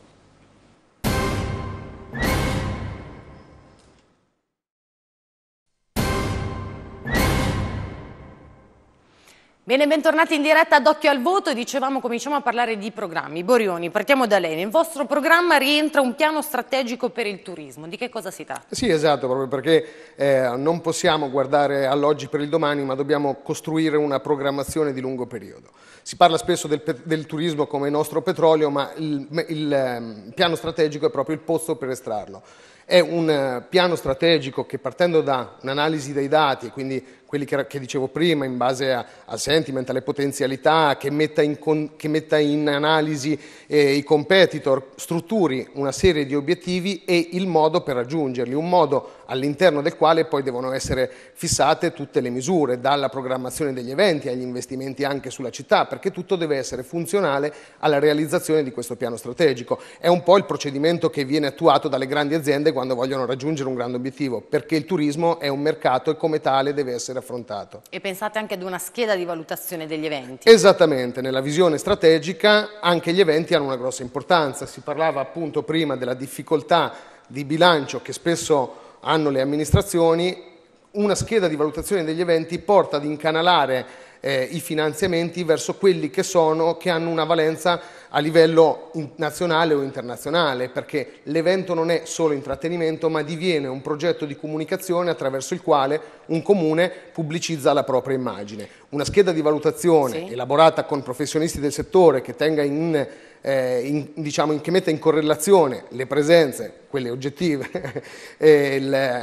Bene, bentornati in diretta ad Occhio al Voto. Dicevamo, cominciamo a parlare di programmi. Borioni, partiamo da lei. Nel vostro programma rientra un piano strategico per il turismo. Di che cosa si tratta? Sì, esatto, proprio perché eh, non possiamo guardare all'oggi per il domani, ma dobbiamo costruire una programmazione di lungo periodo. Si parla spesso del, del turismo come il nostro petrolio, ma il, il eh, piano strategico è proprio il pozzo per estrarlo. È un uh, piano strategico che, partendo da un'analisi dei dati, quindi quelli che, che dicevo prima, in base a, al sentiment, alle potenzialità, che metta in, con, che metta in analisi eh, i competitor, strutturi una serie di obiettivi e il modo per raggiungerli, un modo all'interno del quale poi devono essere fissate tutte le misure, dalla programmazione degli eventi agli investimenti anche sulla città, perché tutto deve essere funzionale alla realizzazione di questo piano strategico. È un po' il procedimento che viene attuato dalle grandi aziende quando vogliono raggiungere un grande obiettivo, perché il turismo è un mercato e come tale deve essere affrontato. E pensate anche ad una scheda di valutazione degli eventi? Esattamente, nella visione strategica anche gli eventi hanno una grossa importanza. Si parlava appunto prima della difficoltà di bilancio che spesso hanno le amministrazioni. Una scheda di valutazione degli eventi porta ad incanalare eh, i finanziamenti verso quelli che sono, che hanno una valenza a livello nazionale o internazionale, perché l'evento non è solo intrattenimento, ma diviene un progetto di comunicazione attraverso il quale un comune pubblicizza la propria immagine. Una scheda di valutazione sì. elaborata con professionisti del settore che tenga in, eh, in, diciamo, in, che metta in correlazione le presenze, quelle oggettive, e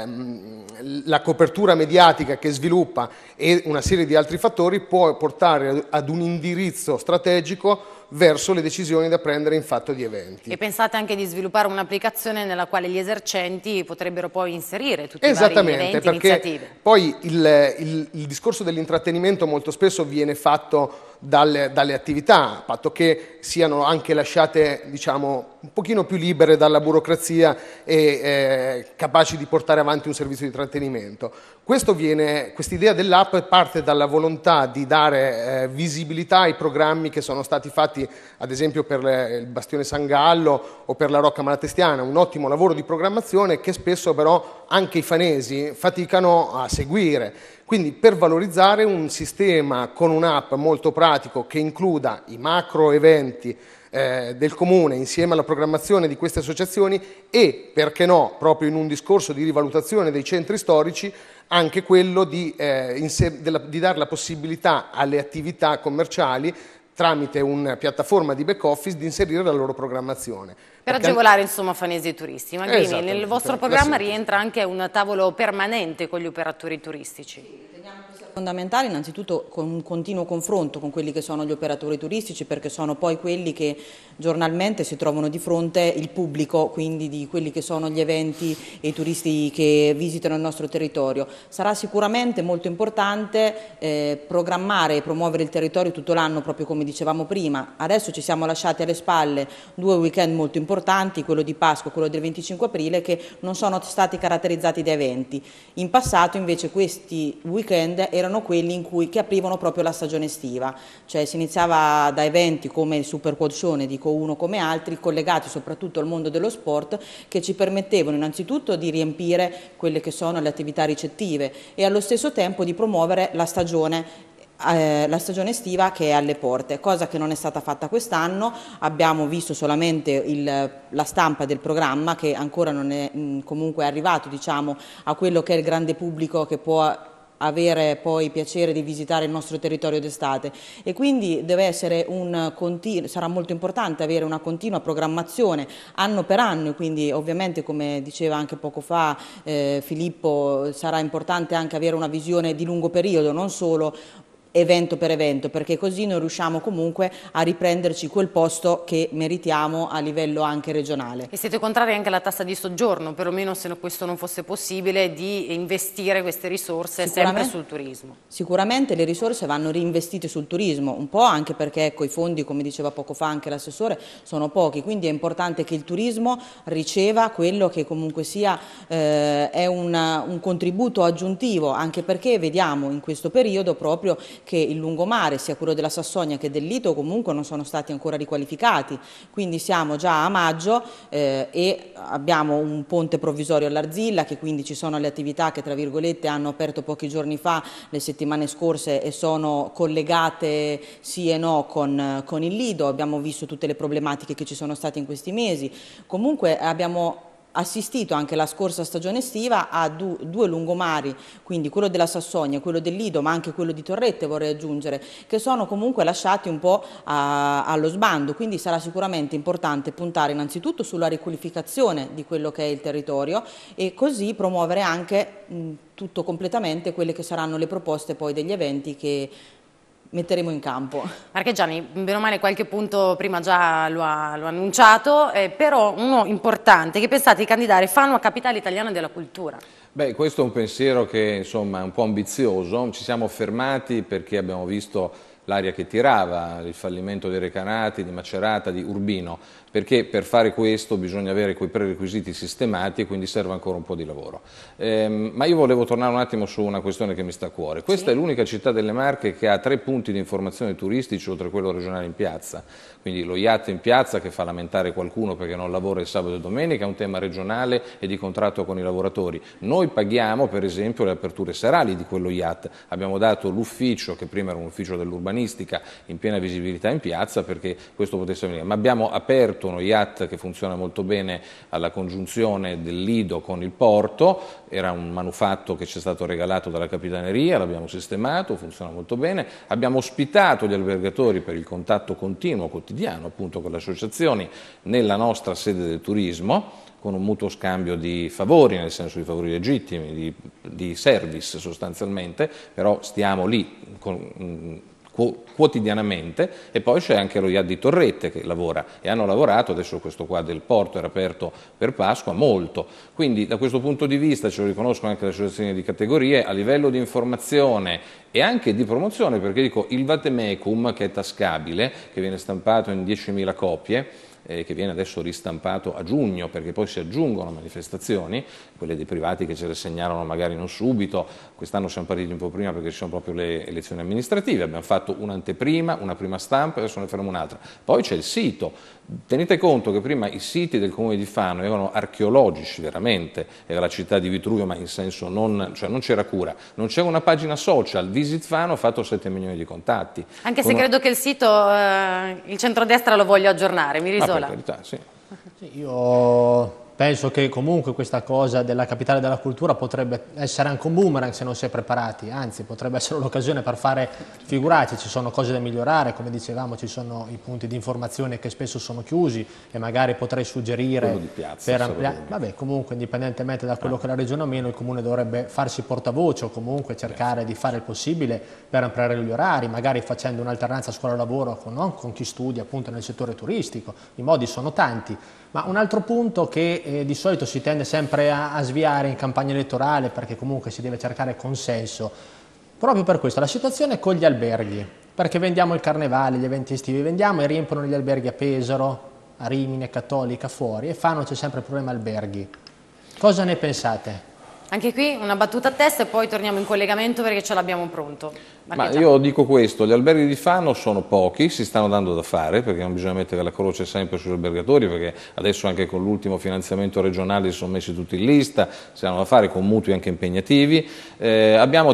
il, la copertura mediatica che sviluppa e una serie di altri fattori può portare ad un indirizzo strategico verso le decisioni da prendere in fatto di eventi. E pensate anche di sviluppare un'applicazione nella quale gli esercenti potrebbero poi inserire tutti i vari eventi, iniziative. Poi il, il, il discorso dell'intrattenimento molto spesso viene fatto dalle, dalle attività, a patto che siano anche lasciate, diciamo, un pochino più libere dalla burocrazia e eh, capaci di portare avanti un servizio di intrattenimento. Questo viene, quest'idea dell'app parte dalla volontà di dare eh, visibilità ai programmi che sono stati fatti, ad esempio per le, il Bastione San Gallo o per la Rocca Malatestiana, un ottimo lavoro di programmazione che spesso però anche i fanesi faticano a seguire. Quindi per valorizzare un sistema con un'app molto pratico che includa i macro eventi eh, del comune insieme alla programmazione di queste associazioni e, perché no, proprio in un discorso di rivalutazione dei centri storici, anche quello di, eh, della, di dare la possibilità alle attività commerciali tramite una piattaforma di back office di inserire la loro programmazione. Per Perché... agevolare insomma fanesi e turisti. Magrini, nel vostro programma rientra anche un tavolo permanente con gli operatori turistici. Fondamentale innanzitutto con un continuo confronto con quelli che sono gli operatori turistici, perché sono poi quelli che giornalmente si trovano di fronte il pubblico, quindi di quelli che sono gli eventi e i turisti che visitano il nostro territorio. Sarà sicuramente molto importante eh, programmare e promuovere il territorio tutto l'anno, proprio come dicevamo prima. Adesso ci siamo lasciati alle spalle due weekend molto importanti, quello di Pasqua e quello del venticinque aprile, che non sono stati caratterizzati da eventi. In passato invece questi weekend erano quelli in cui, che aprivano proprio la stagione estiva, cioè si iniziava da eventi come il Super Quadcione, dico uno come altri, collegati soprattutto al mondo dello sport, che ci permettevano innanzitutto di riempire quelle che sono le attività ricettive e allo stesso tempo di promuovere la stagione Eh, la stagione estiva che è alle porte, cosa che non è stata fatta quest'anno. Abbiamo visto solamente il, la stampa del programma, che ancora non è mh, comunque arrivato, diciamo, a quello che è il grande pubblico che può avere poi piacere di visitare il nostro territorio d'estate, e quindi deve essere un continuo, sarà molto importante avere una continua programmazione anno per anno, e quindi ovviamente, come diceva anche poco fa eh, Filippo, sarà importante anche avere una visione di lungo periodo, non solo evento per evento, perché così noi riusciamo comunque a riprenderci quel posto che meritiamo a livello anche regionale. E siete contrari anche alla tassa di soggiorno, perlomeno se questo non fosse possibile, di investire queste risorse sempre sul turismo? Sicuramente le risorse vanno reinvestite sul turismo, un po' anche perché ecco, i fondi, come diceva poco fa anche l'assessore, sono pochi, quindi è importante che il turismo riceva quello che comunque sia eh, è una, un contributo aggiuntivo, anche perché vediamo in questo periodo proprio che il lungomare, sia quello della Sassonia che del Lido, comunque non sono stati ancora riqualificati, quindi siamo già a maggio eh, e abbiamo un ponte provvisorio all'Arzilla, che quindi ci sono le attività che tra virgolette hanno aperto pochi giorni fa, le settimane scorse, e sono collegate sì e no con, con il Lido. Abbiamo visto tutte le problematiche che ci sono state in questi mesi, comunque abbiamo assistito anche la scorsa stagione estiva a du due lungomari, quindi quello della Sassonia, quello del Lido, ma anche quello di Torrette, vorrei aggiungere, che sono comunque lasciati un po' a, allo sbando, quindi sarà sicuramente importante puntare innanzitutto sulla riqualificazione di quello che è il territorio e così promuovere anche mh, tutto completamente quelle che saranno le proposte poi degli eventi che metteremo in campo. Marchegiani, bene o male qualche punto prima già lo ha, lo ha annunciato, eh, però uno importante, che pensate di candidare Fano a capitale italiana della cultura? Beh, questo è un pensiero che insomma è un po' ambizioso, ci siamo fermati perché abbiamo visto l'aria che tirava, il fallimento dei Recanati, di Macerata, di Urbino, perché per fare questo bisogna avere quei prerequisiti sistemati e quindi serve ancora un po' di lavoro. Ehm, ma io volevo tornare un attimo su una questione che mi sta a cuore. Questa sì. è l'unica città delle Marche che ha tre punti di informazione turistici oltre a quello regionale in piazza, quindi lo yacht in piazza che fa lamentare qualcuno perché non lavora il sabato e domenica, è un tema regionale e di contratto con i lavoratori. Noi paghiamo per esempio le aperture serali di quello yacht, abbiamo dato l'ufficio, che prima era un ufficio dell'urbanismo, urbanistica in piena visibilità in piazza perché questo potesse avvenire. Ma abbiamo aperto uno yacht che funziona molto bene alla congiunzione del Lido con il porto, era un manufatto che ci è stato regalato dalla Capitaneria, l'abbiamo sistemato, funziona molto bene, abbiamo ospitato gli albergatori per il contatto continuo, quotidiano appunto con le associazioni nella nostra sede del turismo, con un mutuo scambio di favori, nel senso di favori legittimi, di, di service sostanzialmente, però stiamo lì con, quotidianamente, e poi c'è anche lo yacht di Torrette che lavora e hanno lavorato, adesso questo qua del porto era aperto per Pasqua, molto, quindi da questo punto di vista ce lo riconoscono anche le associazioni di categorie a livello di informazione e anche di promozione, perché dico il Vademecum che è tascabile, che viene stampato in diecimila copie, Eh, che viene adesso ristampato a giugno perché poi si aggiungono manifestazioni, quelle dei privati che ce le segnalano magari non subito, quest'anno siamo partiti un po' prima perché ci sono proprio le elezioni amministrative, abbiamo fatto un'anteprima, una prima stampa e adesso ne faremo un'altra. Poi c'è il sito, tenete conto che prima i siti del comune di Fano erano archeologici veramente, era la città di Vitruvio ma in senso non, cioè non c'era cura, non c'era una pagina social, Visit Fano ha fatto sette milioni di contatti. Anche se credo che il sito, eh, il centrodestra lo voglia aggiornare, mi risolvo. Per carità, sì. Sì, io penso che comunque questa cosa della capitale della cultura potrebbe essere anche un boomerang se non si è preparati, anzi potrebbe essere l'occasione per fare figurati, ci sono cose da migliorare, come dicevamo ci sono i punti di informazione che spesso sono chiusi e magari potrei suggerire di piazza, per ampliare, vabbè comunque indipendentemente da quello ah. che la regione o meno, il comune dovrebbe farsi portavoce o comunque cercare di fare il possibile per ampliare gli orari, magari facendo un'alternanza scuola-lavoro con, no? con chi studia appunto nel settore turistico, i modi sono tanti. Ma un altro punto che eh, di solito si tende sempre a, a sviare in campagna elettorale perché comunque si deve cercare consenso, proprio per questo, la situazione con gli alberghi, perché vendiamo il carnevale, gli eventi estivi, vendiamo e riempiono gli alberghi a Pesaro, a Rimini, Cattolica, fuori, e Fano c'è sempre il problema alberghi. Cosa ne pensate? Anche qui una battuta a testa e poi torniamo in collegamento perché ce l'abbiamo pronto. Ma io dico questo, gli alberghi di Fano sono pochi, si stanno dando da fare perché non bisogna mettere la croce sempre sugli albergatori, perché adesso anche con l'ultimo finanziamento regionale si sono messi tutti in lista, si hanno da fare con mutui anche impegnativi. Eh, abbiamo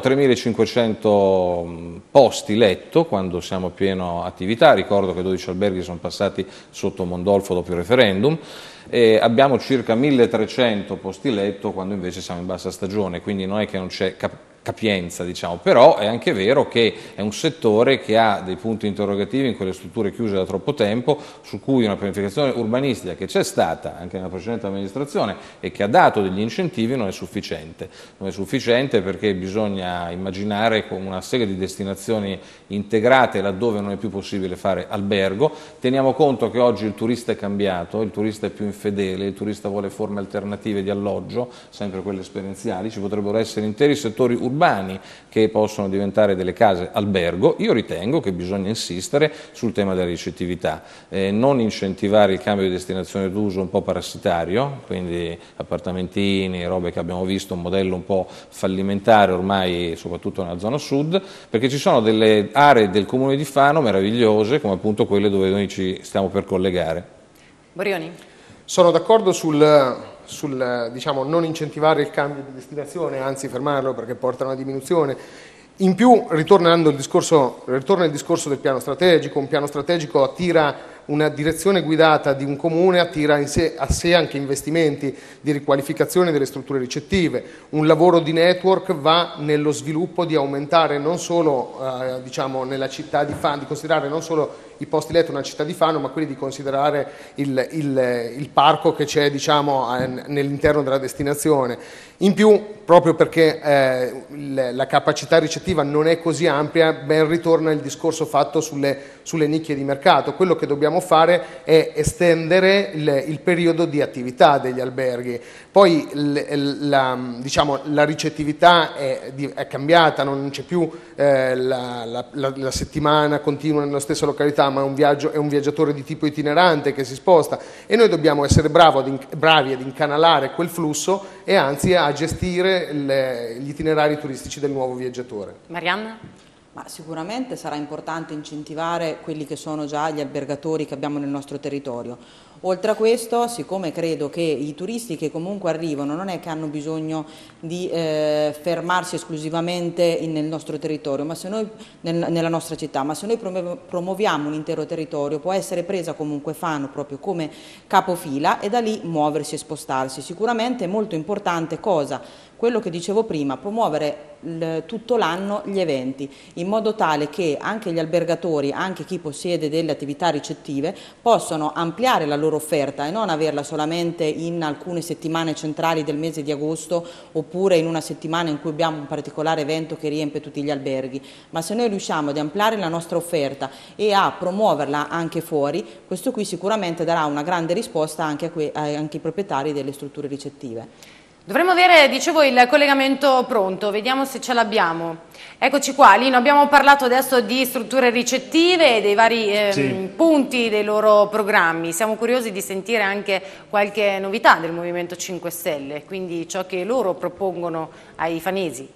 tremilacinquecento posti letto quando siamo a piena attività, ricordo che dodici alberghi sono passati sotto Mondolfo dopo il referendum. E abbiamo circa milletrecento posti letto quando invece siamo in bassa stagione, quindi non è che non c'è cap capienza, diciamo, però è anche vero che è un settore che ha dei punti interrogativi in quelle strutture chiuse da troppo tempo, su cui una pianificazione urbanistica che c'è stata anche nella precedente amministrazione e che ha dato degli incentivi non è sufficiente. Non è sufficiente perché bisogna immaginare con una serie di destinazioni integrate laddove non è più possibile fare albergo. Teniamo conto che oggi il turista è cambiato, il turista è più infedele, il turista vuole forme alternative di alloggio, sempre quelle esperienziali, ci potrebbero essere interi settori urbani urbani che possono diventare delle case albergo. Io ritengo che bisogna insistere sul tema della ricettività, eh, non incentivare il cambio di destinazione d'uso un po' parassitario, quindi appartamentini, robe che abbiamo visto, un modello un po' fallimentare ormai soprattutto nella zona sud, perché ci sono delle aree del comune di Fano meravigliose come appunto quelle dove noi ci stiamo per collegare. Borioni? Sono d'accordo sul sul diciamo, non incentivare il cambio di destinazione, anzi fermarlo perché porta a una diminuzione. In più, ritornando il discorso, ritorna il discorso del piano strategico, un piano strategico attira una direzione guidata di un comune, attira in sé, a sé anche investimenti di riqualificazione delle strutture ricettive. Un lavoro di network va nello sviluppo di aumentare non solo eh, diciamo, nella città di Fano, di considerare non solo i posti letto nella città di Fano, ma quelli di considerare il, il, il parco che c'è diciamo, nell'interno della destinazione. In più, proprio perché eh, la capacità ricettiva non è così ampia, ben ritorna il discorso fatto sulle, sulle nicchie di mercato. Quello che dobbiamo fare è estendere il, il periodo di attività degli alberghi. Poi l, la, diciamo, la ricettività è, è cambiata, non c'è più eh, la, la, la, la settimana continua nella stessa località, ma è un, viaggio, è un viaggiatore di tipo itinerante che si sposta e noi dobbiamo essere bravo ad in, bravi ad incanalare quel flusso e anzi a gestire le, gli itinerari turistici del nuovo viaggiatore. Marianna? Ma sicuramente sarà importante incentivare quelli che sono già gli albergatori che abbiamo nel nostro territorio. Oltre a questo, siccome credo che i turisti che comunque arrivano non è che hanno bisogno di eh, fermarsi esclusivamente in, nel nostro territorio, ma se noi, nel, nella nostra città, ma se noi promuoviamo un intero territorio può essere presa comunque Fano proprio come capofila e da lì muoversi e spostarsi. Sicuramente è molto importante cosa? Quello che dicevo prima, promuovere il, tutto l'anno gli eventi, in modo tale che anche gli albergatori, anche chi possiede delle attività ricettive, possano ampliare la loro offerta e non averla solamente in alcune settimane centrali del mese di agosto oppure in una settimana in cui abbiamo un particolare evento che riempie tutti gli alberghi. Ma se noi riusciamo ad ampliare la nostra offerta e a promuoverla anche fuori, questo qui sicuramente darà una grande risposta anche, a que- anche ai proprietari delle strutture ricettive. Dovremmo avere, dicevo, il collegamento pronto, vediamo se ce l'abbiamo. Eccoci qua, Lino, abbiamo parlato adesso di strutture ricettive e dei vari eh, sì. punti dei loro programmi. Siamo curiosi di sentire anche qualche novità del Movimento cinque Stelle, quindi ciò che loro propongono ai fanesi.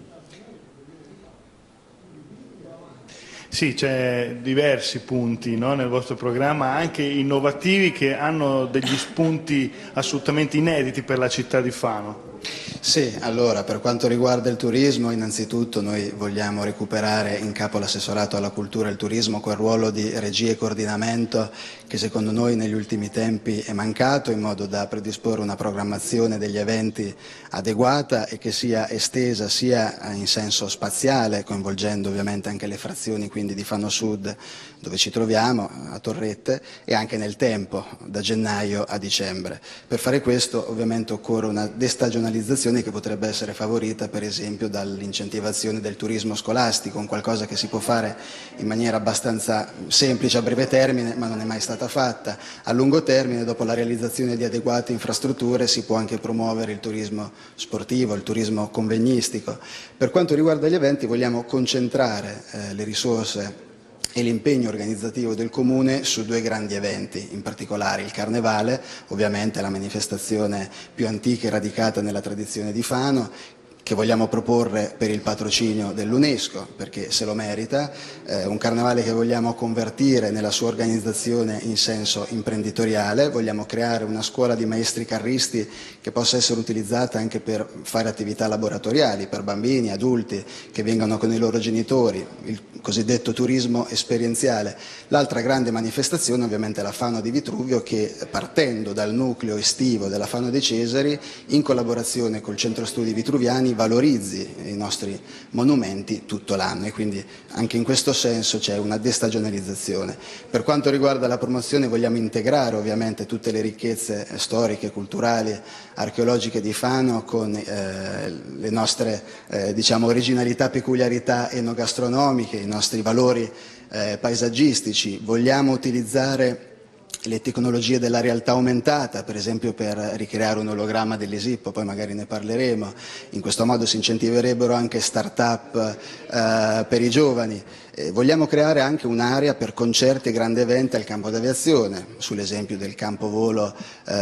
Sì, c'è diversi punti, no, nel vostro programma, anche innovativi, che hanno degli spunti assolutamente inediti per la città di Fano. Sì, allora per quanto riguarda il turismo, innanzitutto noi vogliamo recuperare in capo all'assessorato alla cultura e al turismo quel ruolo di regia e coordinamento che secondo noi negli ultimi tempi è mancato, in modo da predisporre una programmazione degli eventi adeguata e che sia estesa sia in senso spaziale, coinvolgendo ovviamente anche le frazioni quindi di Fano Sud dove ci troviamo, a Torrette, e anche nel tempo, da gennaio a dicembre. Per fare questo ovviamente occorre una destagionalizzazione che potrebbe essere favorita per esempio dall'incentivazione del turismo scolastico, un qualcosa che si può fare in maniera abbastanza semplice a breve termine ma non è mai stata fatta. A lungo termine, dopo la realizzazione di adeguate infrastrutture, si può anche promuovere il turismo sportivo, il turismo convegnistico. Per quanto riguarda gli eventi vogliamo concentrare eh, le risorse e l'impegno organizzativo del Comune su due grandi eventi, in particolare il Carnevale, ovviamente la manifestazione più antica e radicata nella tradizione di Fano, che vogliamo proporre per il patrocinio dell'UNESCO, perché se lo merita, eh, un carnevale che vogliamo convertire nella sua organizzazione in senso imprenditoriale, vogliamo creare una scuola di maestri carristi che possa essere utilizzata anche per fare attività laboratoriali per bambini, adulti che vengano con i loro genitori, il cosiddetto turismo esperienziale. L'altra grande manifestazione ovviamente è la Fano di Vitruvio, che partendo dal nucleo estivo della Fano dei Cesari, in collaborazione col Centro Studi Vitruviani, valorizzi i nostri monumenti tutto l'anno, e quindi anche in questo senso c'è una destagionalizzazione. Per quanto riguarda la promozione vogliamo integrare ovviamente tutte le ricchezze storiche, culturali, archeologiche di Fano con eh, le nostre eh, diciamo originalità, peculiarità enogastronomiche, i nostri valori eh, paesaggistici. Vogliamo utilizzare le tecnologie della realtà aumentata, per esempio per ricreare un ologramma dell'Esippo, poi magari ne parleremo. In questo modo si incentiverebbero anche start-up eh, per i giovani. Eh, vogliamo creare anche un'area per concerti e grandi eventi al campo d'aviazione, sull'esempio del campo volo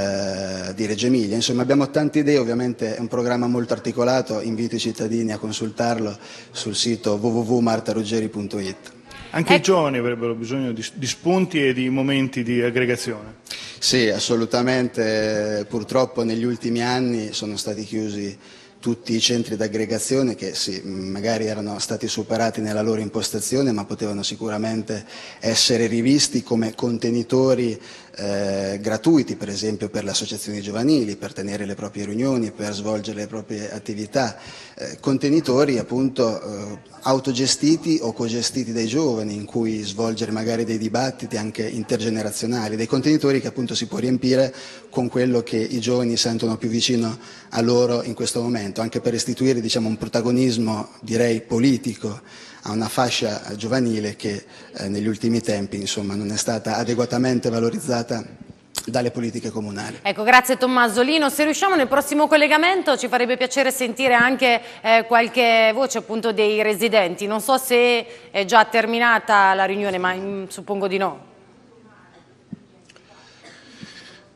eh, di Reggio Emilia. Insomma, abbiamo tante idee, ovviamente è un programma molto articolato, invito i cittadini a consultarlo sul sito w w w punto marta ruggeri punto it. Anche ecco. I giovani avrebbero bisogno di, di spunti e di momenti di aggregazione. Sì, assolutamente. Purtroppo negli ultimi anni sono stati chiusi tutti i centri d'aggregazione che sì, magari erano stati superati nella loro impostazione, ma potevano sicuramente essere rivisti come contenitori eh, gratuiti, per esempio per le associazioni giovanili, per tenere le proprie riunioni, per svolgere le proprie attività, eh, contenitori appunto eh, autogestiti o cogestiti dai giovani, in cui svolgere magari dei dibattiti anche intergenerazionali, dei contenitori che appunto si può riempire con quello che i giovani sentono più vicino a loro in questo momento, anche per restituire diciamo un protagonismo direi politico a una fascia giovanile che eh, negli ultimi tempi insomma non è stata adeguatamente valorizzata dalle politiche comunali. Ecco, grazie Tommaso. Lino, se riusciamo nel prossimo collegamento ci farebbe piacere sentire anche eh, qualche voce appunto dei residenti. Non so se è già terminata la riunione, ma mh, suppongo di no.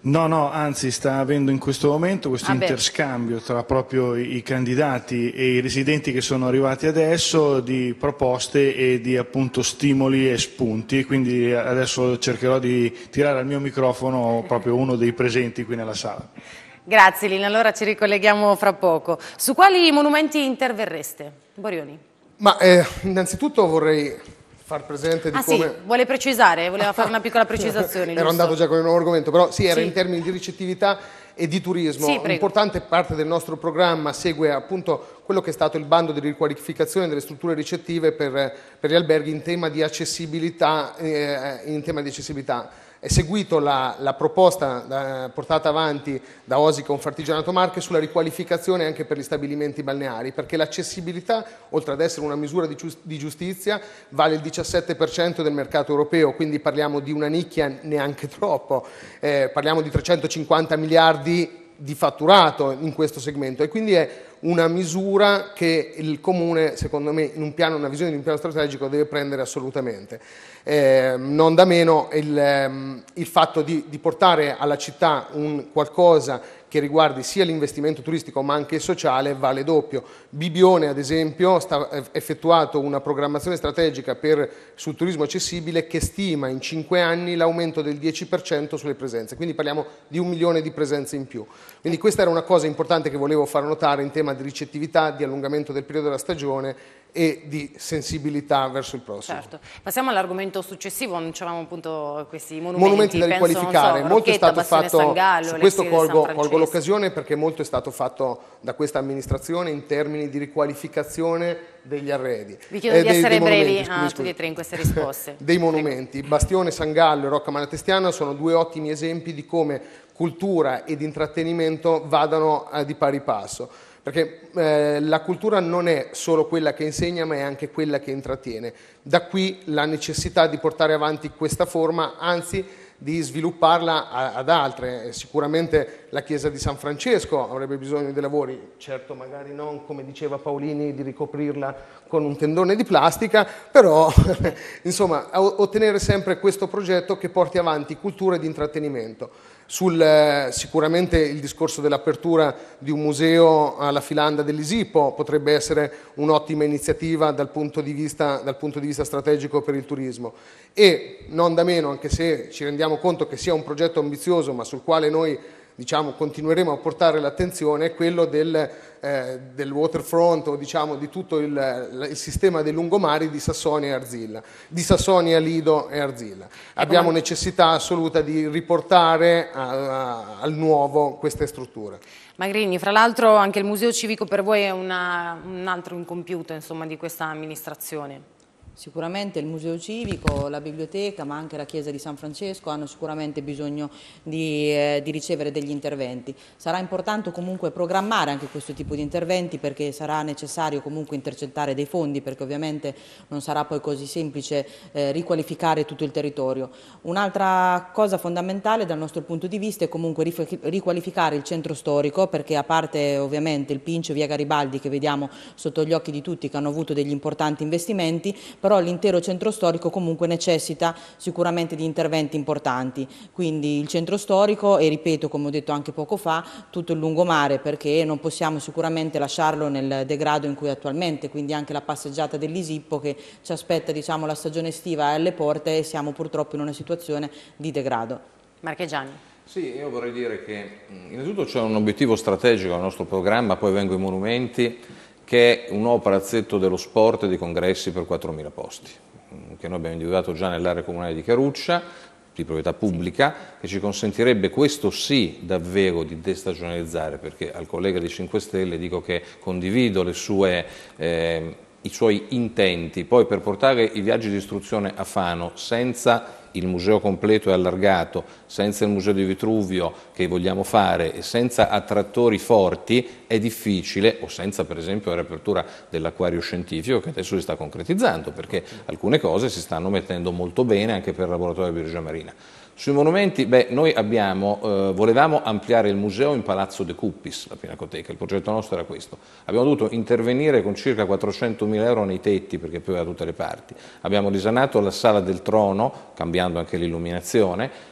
No, no, anzi sta avendo in questo momento questo ah interscambio tra proprio i candidati e i residenti che sono arrivati adesso di proposte e di appunto stimoli e spunti, quindi adesso cercherò di tirare al mio microfono proprio uno dei presenti qui nella sala. Grazie Lina, allora ci ricolleghiamo fra poco. Su quali monumenti interverreste? Borioni. Ma eh, innanzitutto vorrei far presente di ah, come... sì, vuole precisare, voleva fare una piccola precisazione. Ero andato già con il nuovo argomento, però sì, era sì. in termini di ricettività e di turismo. Sì, Un'importante parte del nostro programma segue appunto quello che è stato il bando di riqualificazione delle strutture ricettive per, per gli alberghi in tema di accessibilità. Eh, in tema di accessibilità. È seguito la, la proposta da, portata avanti da Osi Confartigianato Marche sulla riqualificazione anche per gli stabilimenti balneari, perché l'accessibilità, oltre ad essere una misura di, di giustizia, vale il diciassette per cento del mercato europeo, quindi parliamo di una nicchia neanche troppo, eh, parliamo di trecentocinquanta miliardi di fatturato in questo segmento e quindi è una misura che il Comune, secondo me, in un piano, una visione di un piano strategico deve prendere assolutamente. Eh, non da meno il, ehm, il fatto di, di portare alla città un qualcosa che riguardi sia l'investimento turistico ma anche sociale vale doppio. Bibione, ad esempio, sta effettuato una programmazione strategica per, sul turismo accessibile che stima in cinque anni l'aumento del dieci per cento sulle presenze, quindi parliamo di un milione di presenze in più. Quindi questa era una cosa importante che volevo far notare in tema di ricettività, di allungamento del periodo della stagione e di sensibilità verso il prossimo. Certo. Passiamo all'argomento successivo, annunciavamo appunto questi monumenti, monumenti da riqualificare. Penso, so, molto è stato Bastione fatto, San Gallo, su questo colgo, colgo l'occasione perché molto è stato fatto da questa amministrazione in termini di riqualificazione degli arredi. Vi chiedo eh, di dei, essere dei brevi monumenti, a scusi, tutti e tre in queste risposte. Dei monumenti. Bastione San Gallo e Rocca Malatestiana sono due ottimi esempi di come cultura ed intrattenimento vadano eh, di pari passo. Perché eh, la cultura non è solo quella che insegna, ma è anche quella che intrattiene. Da qui la necessità di portare avanti questa forma, anzi di svilupparla a, ad altre. Sicuramente la chiesa di San Francesco avrebbe bisogno di lavori, certo magari non, come diceva Paolini, di ricoprirla con un tendone di plastica, però insomma ottenere sempre questo progetto che porti avanti cultura ed intrattenimento. Sul, eh, sicuramente il discorso dell'apertura di un museo alla Filanda dell'Isipo potrebbe essere un'ottima iniziativa dal punto di vista, dal punto di vista strategico per il turismo e non da meno, anche se ci rendiamo conto che sia un progetto ambizioso ma sul quale noi diciamo, continueremo a portare l'attenzione, è quello del, eh, del waterfront o diciamo, di tutto il, il sistema dei lungomari di Sassonia e Arzilla, di Sassonia, Lido e Arzilla. Abbiamo necessità assoluta di riportare a, a, al nuovo queste strutture. Magrini, fra l'altro anche il museo civico per voi è una, un altro incompiuto insomma, di questa amministrazione. Sicuramente il museo civico, la biblioteca, ma anche la chiesa di San Francesco hanno sicuramente bisogno di, eh, di ricevere degli interventi. Sarà importante comunque programmare anche questo tipo di interventi perché sarà necessario comunque intercettare dei fondi perché ovviamente non sarà poi così semplice eh, riqualificare tutto il territorio. Un'altra cosa fondamentale dal nostro punto di vista è comunque riqualificare il centro storico perché a parte ovviamente il Pincio, via Garibaldi che vediamo sotto gli occhi di tutti che hanno avuto degli importanti investimenti, però l'intero centro storico comunque necessita sicuramente di interventi importanti, quindi il centro storico e ripeto come ho detto anche poco fa tutto il lungomare perché non possiamo sicuramente lasciarlo nel degrado in cui è attualmente, quindi anche la passeggiata dell'Isippo che ci aspetta diciamo, la stagione estiva è alle porte e siamo purtroppo in una situazione di degrado. Marchegiani. Sì, io vorrei dire che innanzitutto c'è un obiettivo strategico nel nostro programma, poi vengo ai monumenti, che è un nuovo palazzetto dello sport e dei congressi per quattromila posti, che noi abbiamo individuato già nell'area comunale di Caruccia, di proprietà pubblica, che ci consentirebbe questo sì davvero di destagionalizzare, perché al collega dei cinque Stelle dico che condivido le sue, eh, i suoi intenti, poi per portare i viaggi di istruzione a Fano senza il museo completo e allargato, senza il museo di Vitruvio che vogliamo fare e senza attrattori forti è difficile, o senza per esempio la riapertura dell'acquario scientifico che adesso si sta concretizzando perché alcune cose si stanno mettendo molto bene anche per il laboratorio di biologia marina. Sui monumenti, beh, noi abbiamo, eh, volevamo ampliare il museo in Palazzo De Cuppis, la Pinacoteca, il progetto nostro era questo. Abbiamo dovuto intervenire con circa quattrocentomila euro nei tetti perché pioveva da tutte le parti. Abbiamo risanato la Sala del Trono, cambiando anche l'illuminazione,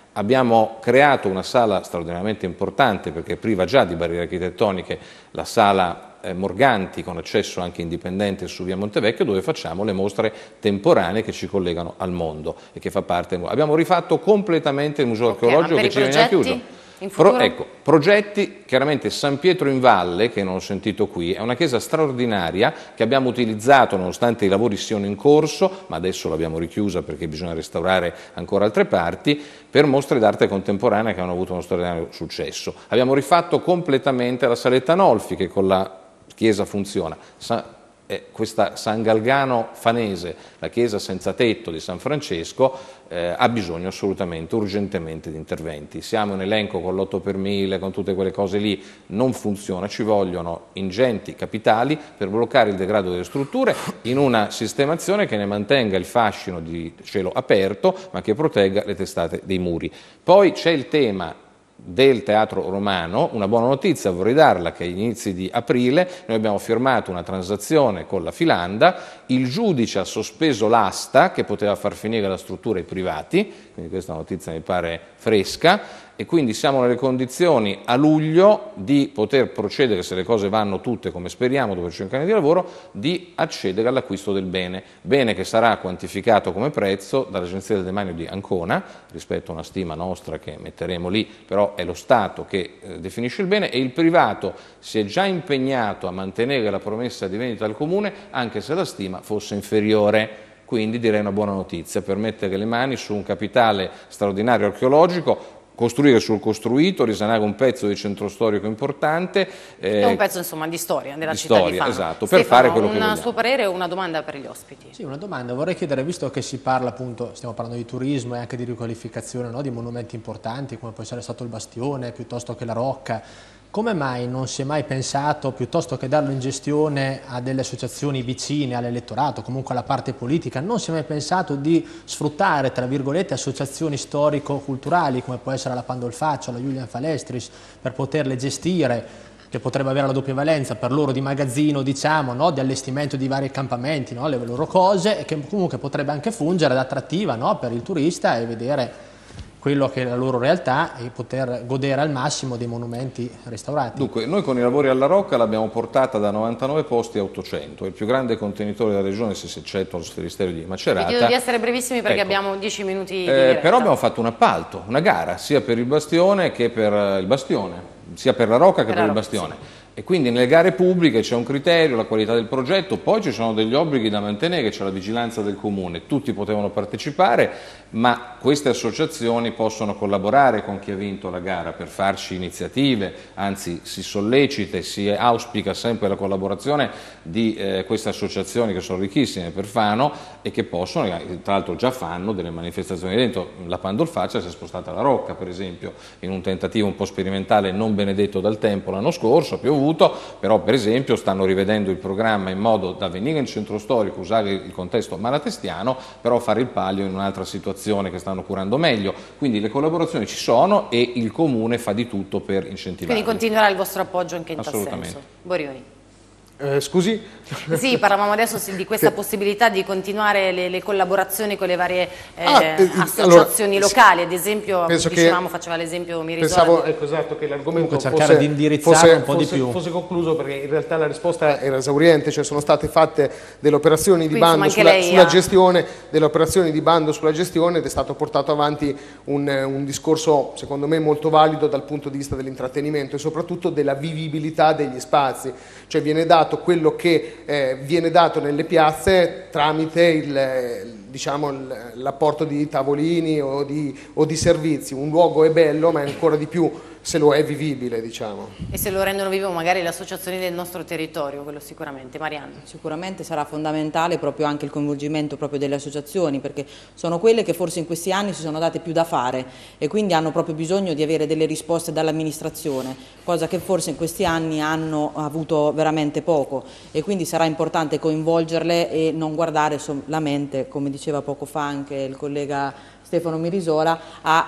Abbiamo creato una sala straordinariamente importante perché priva già di barriere architettoniche la sala eh, Morganti con accesso anche indipendente su via Montevecchio, dove facciamo le mostre temporanee che ci collegano al mondo e che fa parte. Abbiamo rifatto completamente il museo okay, archeologico che ci veniva chiuso. Pro, ecco, progetti, chiaramente San Pietro in Valle, che non ho sentito qui, è una chiesa straordinaria che abbiamo utilizzato nonostante i lavori siano in corso, ma adesso l'abbiamo richiusa perché bisogna restaurare ancora altre parti, per mostre d'arte contemporanea che hanno avuto uno straordinario successo. Abbiamo rifatto completamente la Saletta Nolfi, che con la chiesa funziona. Sa Eh, questa San Galgano Fanese, la chiesa senza tetto di San Francesco, eh, ha bisogno assolutamente, urgentemente di interventi. Siamo in elenco con l'otto per mille, con tutte quelle cose lì, non funziona, ci vogliono ingenti capitali per bloccare il degrado delle strutture in una sistemazione che ne mantenga il fascino di cielo aperto, ma che protegga le testate dei muri. Poi c'è il tema del Teatro Romano. Una buona notizia vorrei darla, che agli inizi di aprile noi abbiamo firmato una transazione con la Filanda, il giudice ha sospeso l'asta che poteva far finire la struttura ai privati, quindi questa notizia mi pare fresca, e quindi siamo nelle condizioni a luglio di poter procedere, se le cose vanno tutte come speriamo dopo cinque anni di lavoro, di accedere all'acquisto del bene, bene che sarà quantificato come prezzo dall'Agenzia del Demanio di Ancona, rispetto a una stima nostra che metteremo lì, però è lo Stato che eh, definisce il bene, e il privato si è già impegnato a mantenere la promessa di vendita al Comune anche se la stima fosse inferiore. Quindi direi una buona notizia per mettere le mani su un capitale straordinario archeologico, costruire sul costruito, risanare un pezzo di centro storico importante. Eh, è un pezzo insomma di storia della di città storia, di Fano. Esatto, Stefano, per fare quello che vogliamo. Un suo parere o una domanda per gli ospiti? Sì, una domanda. Vorrei chiedere, visto che si parla appunto, stiamo parlando di turismo e anche di riqualificazione, no, di monumenti importanti come può essere stato il Bastione piuttosto che la Rocca, come mai non si è mai pensato, piuttosto che darlo in gestione a delle associazioni vicine all'elettorato, comunque alla parte politica, non si è mai pensato di sfruttare, tra virgolette, associazioni storico-culturali come può essere la Pandolfaccio, la Julian Falestris, per poterle gestire, che potrebbe avere la doppia valenza per loro di magazzino, diciamo, no? Di allestimento di vari accampamenti, no? Le loro cose, e che comunque potrebbe anche fungere da attrattiva, no? Per il turista e vedere quello che è la loro realtà e poter godere al massimo dei monumenti restaurati. Dunque, noi con i lavori alla Rocca l'abbiamo portata da novantanove posti a ottocento, è il più grande contenitore della regione, se si eccettua lo Sferisterio di Macerata. Vi chiedo di essere brevissimi perché ecco. abbiamo dieci minuti di eh, diretta. Però abbiamo fatto un appalto, una gara, sia per il Bastione che per il Bastione, sia per la Rocca che per, per il Bastione. Sì. E quindi nelle gare pubbliche c'è un criterio, la qualità del progetto, poi ci sono degli obblighi da mantenere, c'è la vigilanza del Comune, tutti potevano partecipare, ma queste associazioni possono collaborare con chi ha vinto la gara per farci iniziative, anzi si sollecita e si auspica sempre la collaborazione di eh, queste associazioni che sono ricchissime per Fano e che possono, tra l'altro già fanno delle manifestazioni dentro. La Pandolfaccia si è spostata alla Rocca, per esempio, in un tentativo un po' sperimentale non benedetto dal tempo l'anno scorso, ha piovuto, però per esempio stanno rivedendo il programma in modo da venire in centro storico, usare il contesto malatestiano, però fare il palio in un'altra situazione che stanno curando meglio. Quindi le collaborazioni ci sono e il Comune fa di tutto per incentivarle. Quindi continuerà il vostro appoggio anche in tal Assolutamente. senso. Borioni. Eh, scusi? Sì, parlavamo adesso di questa sì. possibilità di continuare le, le collaborazioni con le varie eh, ah, eh, associazioni allora, locali, ad esempio, dicevamo, faceva l'esempio Mirisola. Pensavo ecco, esatto, che l'argomento cercare di indirizzare un po' fosse, di più. fosse concluso, perché in realtà la risposta era esauriente, cioè sono state fatte delle operazioni di bando sulla, sulla ha... gestione, delle operazioni di bando sulla gestione ed è stato portato avanti un, un discorso secondo me molto valido dal punto di vista dell'intrattenimento e soprattutto della vivibilità degli spazi, cioè viene dato quello che eh, viene dato nelle piazze tramite il, diciamo, l'apporto di tavolini o di, o di servizi. Un luogo è bello, ma è ancora di più se lo è vivibile, diciamo. E se lo rendono vivo magari le associazioni del nostro territorio, quello sicuramente. Marianna. Sicuramente sarà fondamentale proprio anche il coinvolgimento proprio delle associazioni, perché sono quelle che forse in questi anni si sono date più da fare e quindi hanno proprio bisogno di avere delle risposte dall'amministrazione, cosa che forse in questi anni hanno avuto veramente poco, e quindi sarà importante coinvolgerle e non guardare solamente, come diceva poco fa anche il collega Stefano Mirisola, a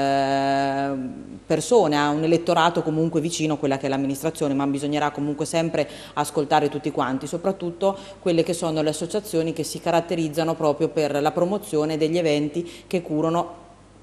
eh, persone, a un elettorato comunque vicino a quella che è l'amministrazione, ma bisognerà comunque sempre ascoltare tutti quanti, soprattutto quelle che sono le associazioni che si caratterizzano proprio per la promozione degli eventi che curano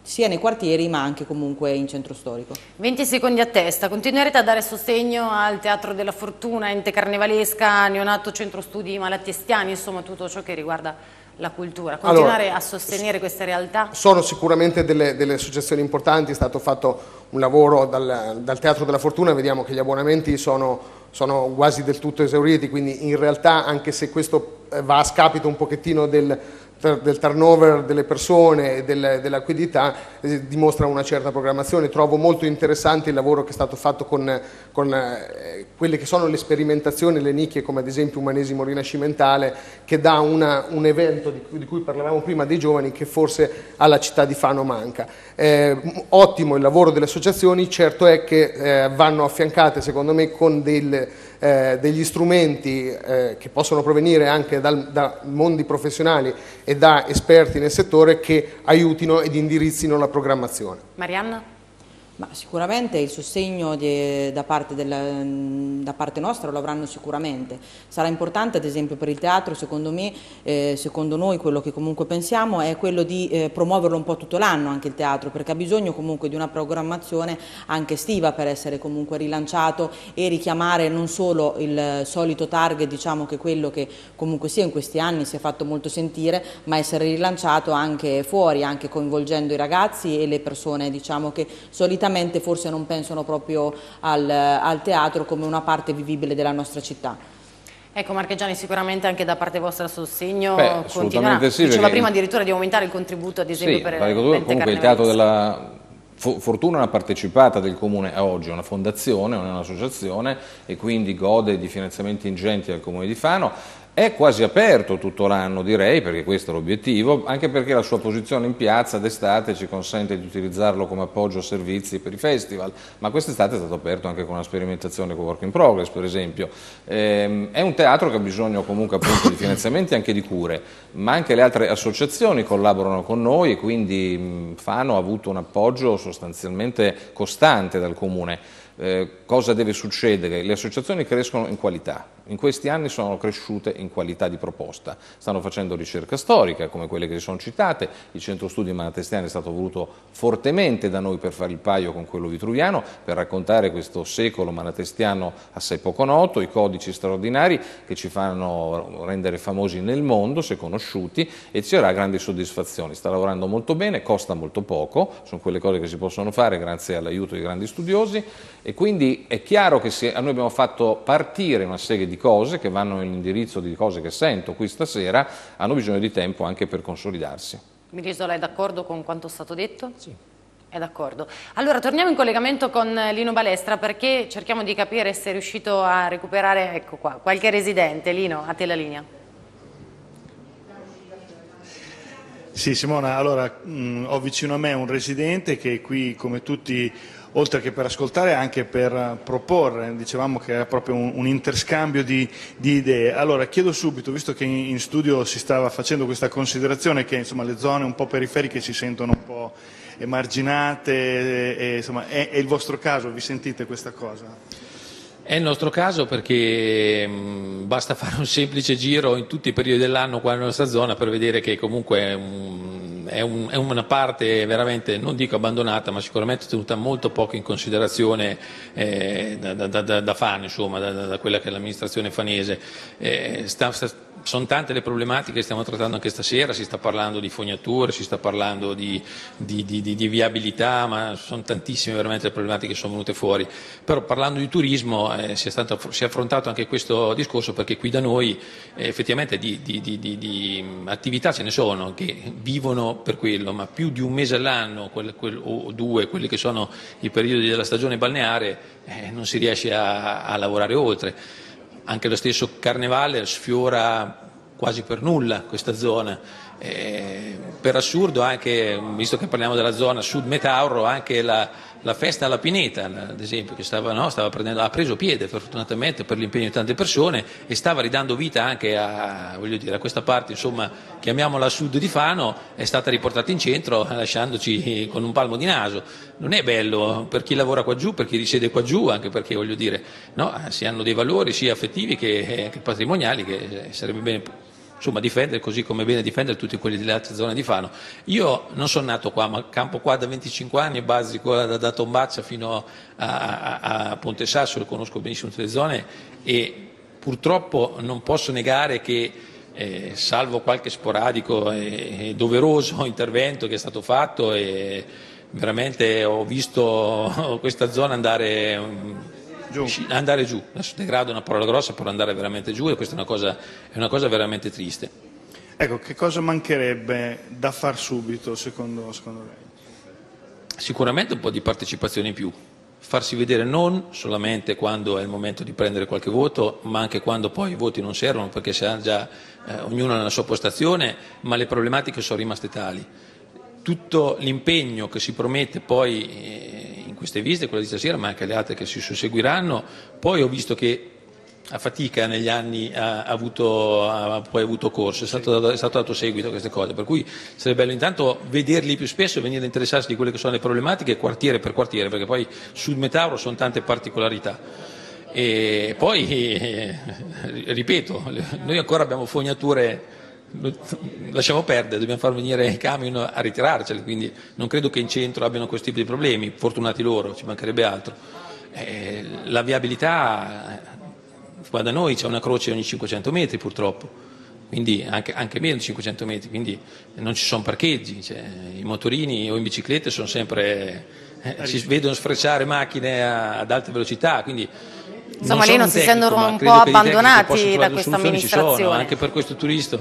sia nei quartieri ma anche comunque in centro storico. venti secondi a testa, continuerete a dare sostegno al Teatro della Fortuna, ente carnevalesca, neonato centro studi malatestiani, insomma tutto ciò che riguarda la cultura, continuare allora, a sostenere queste realtà? Sono sicuramente delle, delle associazioni importanti, è stato fatto un lavoro dal, dal Teatro della Fortuna, vediamo che gli abbonamenti sono, sono quasi del tutto esauriti, quindi in realtà anche se questo va a scapito un pochettino del del turnover delle persone e del, della liquidità, eh, dimostra una certa programmazione. Trovo molto interessante il lavoro che è stato fatto con, con eh, quelle che sono le sperimentazioni, le nicchie come ad esempio Umanesimo Rinascimentale, che dà una, un evento di cui, di cui parlavamo prima dei giovani che forse alla città di Fano manca. Eh, ottimo il lavoro delle associazioni, certo è che eh, vanno affiancate secondo me con del, eh, degli strumenti eh, che possono provenire anche dal, da mondi professionali e da esperti nel settore che aiutino ed indirizzino la programmazione. Marianna? Ma sicuramente il sostegno di, da, parte del, da parte nostra lo avranno sicuramente. Sarà importante ad esempio per il teatro, secondo me, eh, secondo noi quello che comunque pensiamo è quello di eh, promuoverlo un po' tutto l'anno anche il teatro, perché ha bisogno comunque di una programmazione anche estiva per essere comunque rilanciato e richiamare non solo il solito target, diciamo che quello che comunque sia in questi anni si è fatto molto sentire, ma essere rilanciato anche fuori, anche coinvolgendo i ragazzi e le persone, diciamo che solitamente forse non pensano proprio al, al teatro come una parte vivibile della nostra città. Ecco Marchegiani, sicuramente anche da parte vostra il sostegno Beh, continuerà. Sì, diceva perché... prima addirittura di aumentare il contributo ad esempio sì, per comunque il Teatro della Fortuna è una partecipata del Comune a oggi, è una fondazione, non è un'associazione e quindi gode di finanziamenti ingenti del Comune di Fano. È quasi aperto tutto l'anno direi, perché questo è l'obiettivo, anche perché la sua posizione in piazza d'estate ci consente di utilizzarlo come appoggio a servizi per i festival, ma quest'estate è stato aperto anche con una sperimentazione con Work in Progress per esempio. Ehm, è un teatro che ha bisogno comunque appunto di finanziamenti e anche di cure, ma anche le altre associazioni collaborano con noi e quindi mh, Fano ha avuto un appoggio sostanzialmente costante dal Comune. Eh, cosa deve succedere? Le associazioni crescono in qualità, in questi anni sono cresciute in qualità di proposta, stanno facendo ricerca storica come quelle che sono citate, il centro studi malatestiani è stato voluto fortemente da noi per fare il paio con quello vitruviano, per raccontare questo secolo malatestiano assai poco noto, i codici straordinari che ci fanno rendere famosi nel mondo, se conosciuti, e ci darà grandi soddisfazioni. Sta lavorando molto bene, costa molto poco, sono quelle cose che si possono fare grazie all'aiuto di grandi studiosi. E quindi è chiaro che se noi abbiamo fatto partire una serie di cose che vanno nell'indirizzo di cose che sento qui stasera, hanno bisogno di tempo anche per consolidarsi. Milisola, è d'accordo con quanto è stato detto? Sì. È d'accordo. Allora torniamo in collegamento con Lino Balestra perché cerchiamo di capire se è riuscito a recuperare, ecco qua, qualche residente. Lino, a te la linea. Sì Simona, allora mh, ho vicino a me un residente che qui come tutti, oltre che per ascoltare anche per proporre, dicevamo che era proprio un, un interscambio di, di idee. Allora chiedo subito, visto che in, in studio si stava facendo questa considerazione che insomma, le zone un po' periferiche si sentono un po' emarginate, e, insomma, è, è il vostro caso, vi sentite questa cosa? È il nostro caso perché mh, basta fare un semplice giro in tutti i periodi dell'anno qua nella nostra zona per vedere che comunque mh, è, un, è una parte veramente, non dico abbandonata, ma sicuramente tenuta molto poco in considerazione eh, da, da, da, da Fano, insomma, da, da quella che è l'amministrazione fanese. Eh, sta, sta, sono tante le problematiche che stiamo trattando anche stasera, si sta parlando di fognature, si sta parlando di, di, di, di, di viabilità, ma sono tantissime veramente le problematiche che sono venute fuori. Però parlando di turismo eh, si, è stato, si è affrontato anche questo discorso perché qui da noi eh, effettivamente di, di, di, di, di attività ce ne sono che vivono per quello, ma più di un mese all'anno quel, quel, o due, quelli che sono i periodi della stagione balneare, eh, non si riesce a, a lavorare oltre. Anche lo stesso carnevale sfiora quasi per nulla questa zona. Eh, per assurdo anche, visto che parliamo della zona sud Metauro, anche la, la festa alla Pineta, ad esempio, che stava, no, stava prendendo, ha preso piede fortunatamente per l'impegno di tante persone e stava ridando vita anche a, voglio dire, a questa parte, insomma, chiamiamola sud di Fano, è stata riportata in centro lasciandoci con un palmo di naso. Non è bello per chi lavora qua giù, per chi risiede qua giù, anche perché voglio dire, no, si hanno dei valori sia affettivi che, che patrimoniali che sarebbe bene insomma, difendere, così come è bene difendere tutti quelli delle altre zone di Fano. Io non sono nato qua, ma campo qua da venticinque anni, basico da, da Tombaccia fino a, a, a Ponte Sasso, conosco benissimo tutte le zone e purtroppo non posso negare che eh, salvo qualche sporadico e, e doveroso intervento che è stato fatto, e veramente ho visto questa zona andare giù. andare giù. Adesso degrado è una parola grossa, però andare veramente giù, e questa è una cosa, è una cosa veramente triste. Ecco, che cosa mancherebbe da far subito secondo, secondo lei? Sicuramente un po' di partecipazione in più, farsi vedere non solamente quando è il momento di prendere qualche voto, ma anche quando poi i voti non servono, perché si ha già eh, ognuno nella sua postazione, ma le problematiche sono rimaste tali. Tutto l'impegno che si promette poi eh, in queste visite, quella di stasera, ma anche le altre che si susseguiranno, poi ho visto che a fatica negli anni ha avuto, ha poi avuto corso, è stato, è stato dato seguito a queste cose, per cui sarebbe bello intanto vederli più spesso e venire a interessarsi di quelle che sono le problematiche quartiere per quartiere, perché poi sul Metauro sono tante particolarità. E poi, eh, ripeto, noi ancora abbiamo fognature, lasciamo perdere, dobbiamo far venire i camion a ritirarceli, quindi non credo che in centro abbiano questo tipo di problemi, fortunati loro, ci mancherebbe altro. Eh, la viabilità, qua da noi c'è una croce ogni cinquecento metri purtroppo, quindi anche, anche meno di cinquecento metri, quindi non ci sono parcheggi, cioè, i motorini o in biciclette sono sempre, eh, si vedono sfrecciare macchine a, ad alta velocità, quindi insomma lì non si tecnico, sentono un po' abbandonati da questa amministrazione. Sono, anche per questo turisto.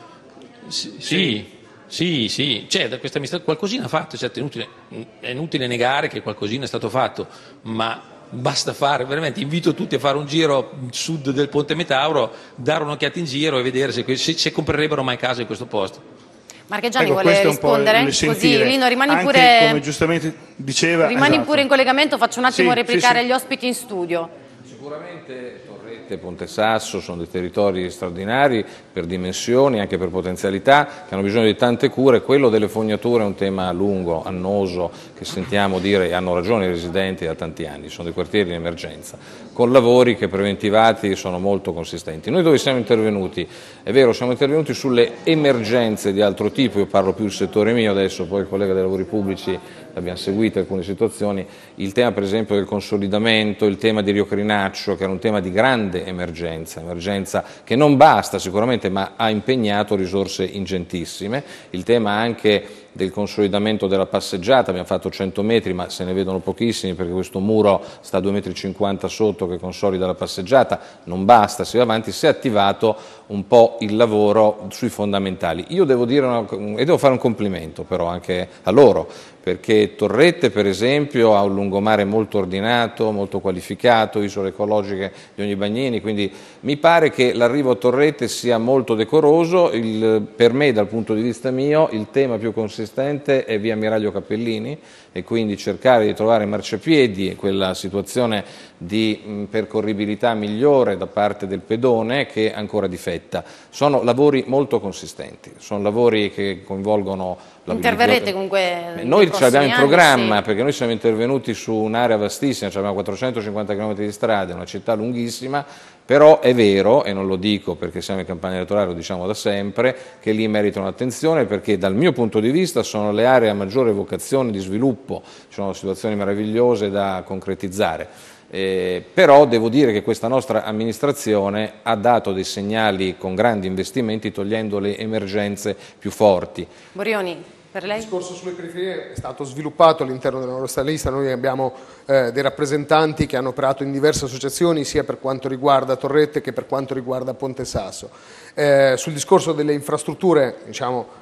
Sì, sì, sì, sì. Cioè, da questa amministrazione qualcosina ha fatto, certo, è inutile, è inutile negare che qualcosina è stato fatto, ma basta fare, veramente invito tutti a fare un giro sud del Ponte Metauro, dare un'occhiata in giro e vedere se, se, se comprerebbero mai casa in questo posto. Marchegiani ecco, vuole rispondere? Così Lino rimani anche, pure, come giustamente diceva, rimani esatto. pure in collegamento, faccio un attimo sì, replicare sì, sì. gli ospiti in studio. Sicuramente Torrette e Ponte Sasso sono dei territori straordinari per dimensioni, anche per potenzialità, che hanno bisogno di tante cure. Quello delle fognature è un tema lungo, annoso, che sentiamo dire, e hanno ragione i residenti da tanti anni, sono dei quartieri in emergenza, con lavori che preventivati sono molto consistenti. Noi dove siamo intervenuti? È vero, siamo intervenuti sulle emergenze di altro tipo, io parlo più del settore mio adesso, poi il collega dei lavori pubblici abbiamo seguito alcune situazioni, il tema per esempio del consolidamento, il tema di Rio Crinaccio, che era un tema di grande emergenza, emergenza che non basta sicuramente, ma ha impegnato risorse ingentissime, il tema anche del consolidamento della passeggiata, abbiamo fatto cento metri ma se ne vedono pochissimi perché questo muro sta a due virgola cinquanta metri sotto che consolida la passeggiata, non basta, si va avanti, si è attivato un po' il lavoro sui fondamentali. Io devo dire una, e devo fare un complimento però anche a loro, perché Torrette per esempio ha un lungomare molto ordinato, molto qualificato, isole ecologiche di ogni bagnini, quindi mi pare che l'arrivo a Torrette sia molto decoroso. Il, per me dal punto di vista mio il tema più consistente è via Ammiraglio Cappellini e quindi cercare di trovare marciapiedi, quella situazione di mh, percorribilità migliore da parte del pedone che ancora difetta. Sono lavori molto consistenti, sono lavori che coinvolgono interverrete comunque Beh, noi ce l'abbiamo in programma, sì. Perché noi siamo intervenuti su un'area vastissima, cioè abbiamo quattrocentocinquanta chilometri di strade, una città lunghissima, però è vero, e non lo dico perché siamo in campagna elettorale, lo diciamo da sempre, che lì meritano attenzione perché dal mio punto di vista sono le aree a maggiore vocazione di sviluppo, ci sono situazioni meravigliose da concretizzare. Eh, però devo dire che questa nostra amministrazione ha dato dei segnali con grandi investimenti togliendo le emergenze più forti. Borioni, per lei? Il discorso sulle periferie è stato sviluppato all'interno della nostra lista, noi abbiamo eh, dei rappresentanti che hanno operato in diverse associazioni sia per quanto riguarda Torrette che per quanto riguarda Ponte Sasso. Eh, sul discorso delle infrastrutture, diciamo,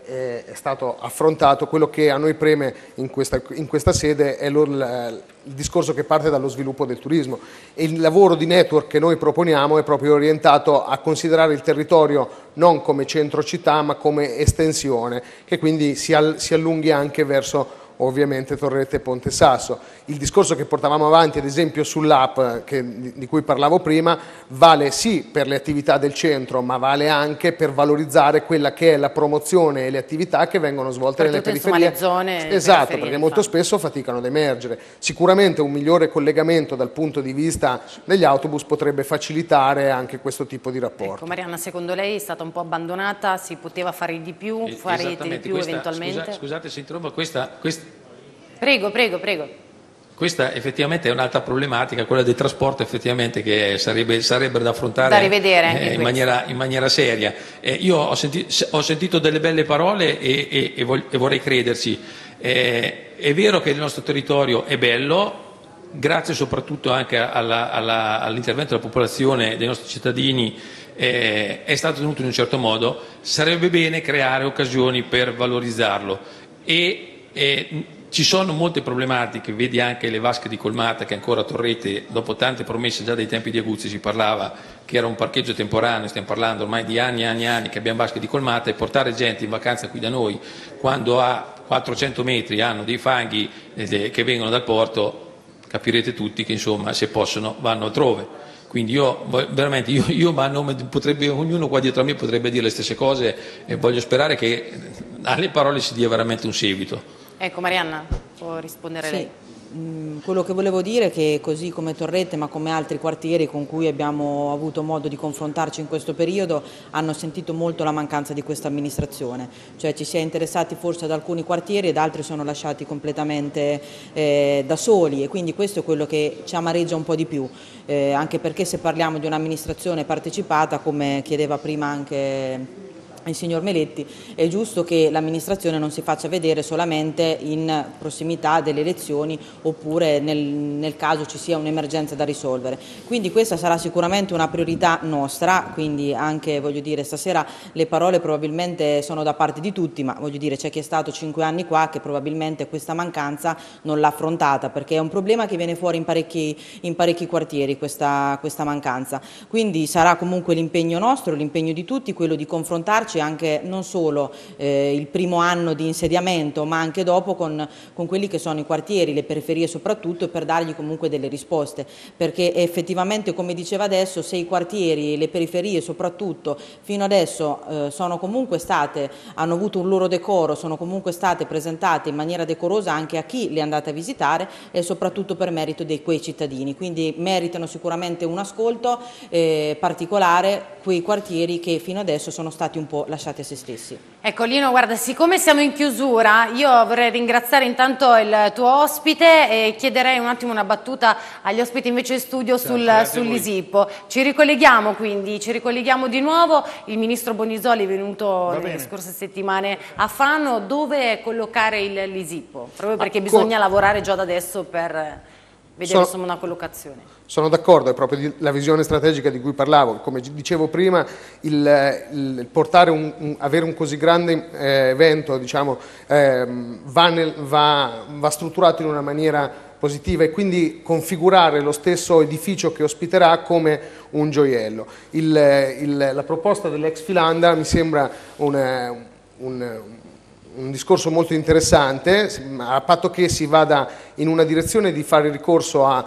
è stato affrontato. Quello che a noi preme in questa, in questa sede è lo, il discorso che parte dallo sviluppo del turismo e il lavoro di network che noi proponiamo è proprio orientato a considerare il territorio non come centro città ma come estensione che quindi si, all, si allunghi anche verso ovviamente Torrette e Ponte Sasso. Il discorso che portavamo avanti ad esempio sull'app di cui parlavo prima vale sì per le attività del centro, ma vale anche per valorizzare quella che è la promozione e le attività che vengono svolte per nelle tutte, periferie. Insomma, le zone, esatto, periferie, perché molto infatti. spesso faticano ad emergere. Sicuramente un migliore collegamento dal punto di vista degli autobus potrebbe facilitare anche questo tipo di rapporto. Ecco, Marianna, secondo lei è stata un po' abbandonata, si poteva fare di più, farete di più questa, eventualmente? Scusa, scusate se interrompo, questa, questa, Prego, prego, prego. questa effettivamente è un'altra problematica, quella del trasporto effettivamente che sarebbe, sarebbe da affrontare da rivedere anche eh, in, maniera, in maniera seria. Eh, io ho, senti, ho sentito delle belle parole e, e, e, voglio, e vorrei crederci. Eh, è vero che il nostro territorio è bello, grazie soprattutto anche alla, alla, all'intervento della popolazione, dei nostri cittadini, eh, è stato tenuto in un certo modo. Sarebbe bene creare occasioni per valorizzarlo e, e ci sono molte problematiche, vedi anche le vasche di Colmata che ancora Torrette, dopo tante promesse già dai tempi di Aguzzi si parlava che era un parcheggio temporaneo, stiamo parlando ormai di anni e anni e anni che abbiamo vasche di Colmata, e portare gente in vacanza qui da noi quando a quattrocento metri hanno dei fanghi eh, che vengono dal porto, capirete tutti che insomma se possono vanno altrove. Quindi io veramente, io, io ma nome, potrebbe, ognuno qua dietro a me potrebbe dire le stesse cose e voglio sperare che alle parole si dia veramente un seguito. Ecco, Marianna, può rispondere sì. lei? Mm, quello che volevo dire è che così come Torrette ma come altri quartieri con cui abbiamo avuto modo di confrontarci in questo periodo hanno sentito molto la mancanza di questa amministrazione, cioè ci si è interessati forse ad alcuni quartieri ed altri sono lasciati completamente eh, da soli, e quindi questo è quello che ci amareggia un po' di più, eh, anche perché se parliamo di un'amministrazione partecipata, come chiedeva prima anche il signor Meletti, è giusto che l'amministrazione non si faccia vedere solamente in prossimità delle elezioni oppure nel, nel caso ci sia un'emergenza da risolvere. Quindi questa sarà sicuramente una priorità nostra, quindi anche voglio dire stasera le parole probabilmente sono da parte di tutti, ma voglio dire c'è chi è stato cinque anni qua che probabilmente questa mancanza non l'ha affrontata, perché è un problema che viene fuori in parecchi, in parecchi quartieri questa, questa mancanza. Quindi sarà comunque l'impegno nostro, l'impegno di tutti, quello di confrontarci anche non solo eh, il primo anno di insediamento ma anche dopo con, con quelli che sono i quartieri, le periferie soprattutto, per dargli comunque delle risposte, perché effettivamente come diceva adesso, se i quartieri e le periferie soprattutto fino adesso eh, sono comunque state, hanno avuto un loro decoro, sono comunque state presentate in maniera decorosa anche a chi le è andata a visitare e soprattutto per merito di quei cittadini, quindi meritano sicuramente un ascolto eh, particolare quei quartieri che fino adesso sono stati un po' lasciati a se stessi. Ecco Lino, guarda, siccome siamo in chiusura, io vorrei ringraziare intanto il tuo ospite e chiederei un attimo una battuta agli ospiti invece in studio sul, sull'Isippo. Ci ricolleghiamo quindi, ci ricolleghiamo di nuovo, il ministro Bonisoli è venuto nelle scorse settimane a Fano, dove collocare l'Isippo? Proprio perché ah, bisogna lavorare già da adesso per vedere sono, insomma una collocazione. Sono d'accordo, è proprio la visione strategica di cui parlavo. Come dicevo prima, il, il portare un, un, avere un così grande eh, evento diciamo, eh, va, nel, va, va strutturato in una maniera positiva e quindi configurare lo stesso edificio che ospiterà come un gioiello. Il, il, la proposta dell'ex Filanda mi sembra un, un un discorso molto interessante, a patto che si vada in una direzione di fare ricorso a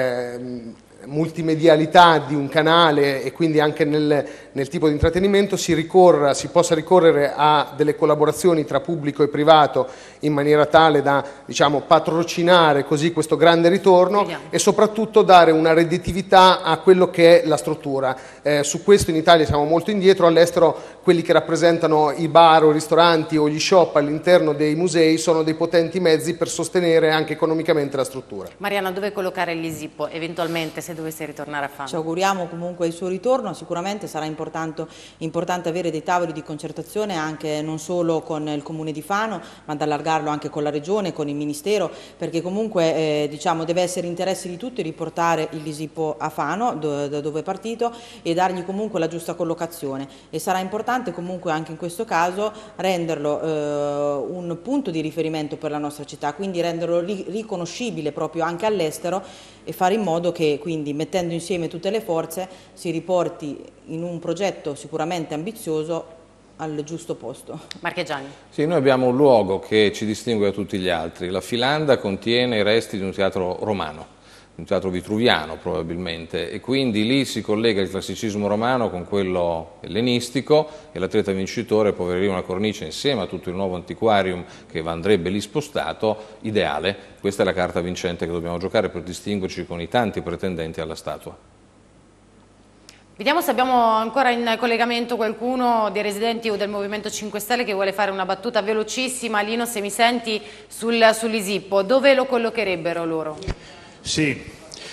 eh, multimedialità di un canale e quindi anche nel, nel tipo di intrattenimento si, ricorra, si possa ricorrere a delle collaborazioni tra pubblico e privato in maniera tale da diciamo, patrocinare così questo grande ritorno Vediamo. e soprattutto dare una redditività a quello che è la struttura. Eh, su questo in Italia siamo molto indietro, all'estero quelli che rappresentano i bar o i ristoranti o gli shop all'interno dei musei sono dei potenti mezzi per sostenere anche economicamente la struttura. Marianna, dove collocare l'Isippo eventualmente se dovesse ritornare a Fano? Ci auguriamo comunque il suo ritorno, sicuramente sarà importante, importante avere dei tavoli di concertazione anche non solo con il Comune di Fano ma ad allargarlo anche con la Regione, con il Ministero, perché comunque eh, diciamo, deve essere interesse di tutti riportare il Isippo a Fano do, da dove è partito e dargli comunque la giusta collocazione, e sarà importante comunque anche in questo caso renderlo eh, un punto di riferimento per la nostra città, quindi renderlo ri riconoscibile proprio anche all'estero e fare in modo che quindi mettendo insieme tutte le forze si riporti in un progetto sicuramente ambizioso al giusto posto. Marchegiani. Sì, noi abbiamo un luogo che ci distingue da tutti gli altri. La Filanda contiene i resti di un teatro romano, un teatro vitruviano probabilmente, e quindi lì si collega il classicismo romano con quello ellenistico e l'atleta vincitore può avere una cornice insieme a tutto il nuovo antiquarium che andrebbe lì spostato, ideale. Questa è la carta vincente che dobbiamo giocare per distinguerci con i tanti pretendenti alla statua. Vediamo se abbiamo ancora in collegamento qualcuno dei residenti o del Movimento cinque Stelle che vuole fare una battuta velocissima. Lino, se mi senti, sul, sull'Isippo, dove lo collocherebbero loro? Sì,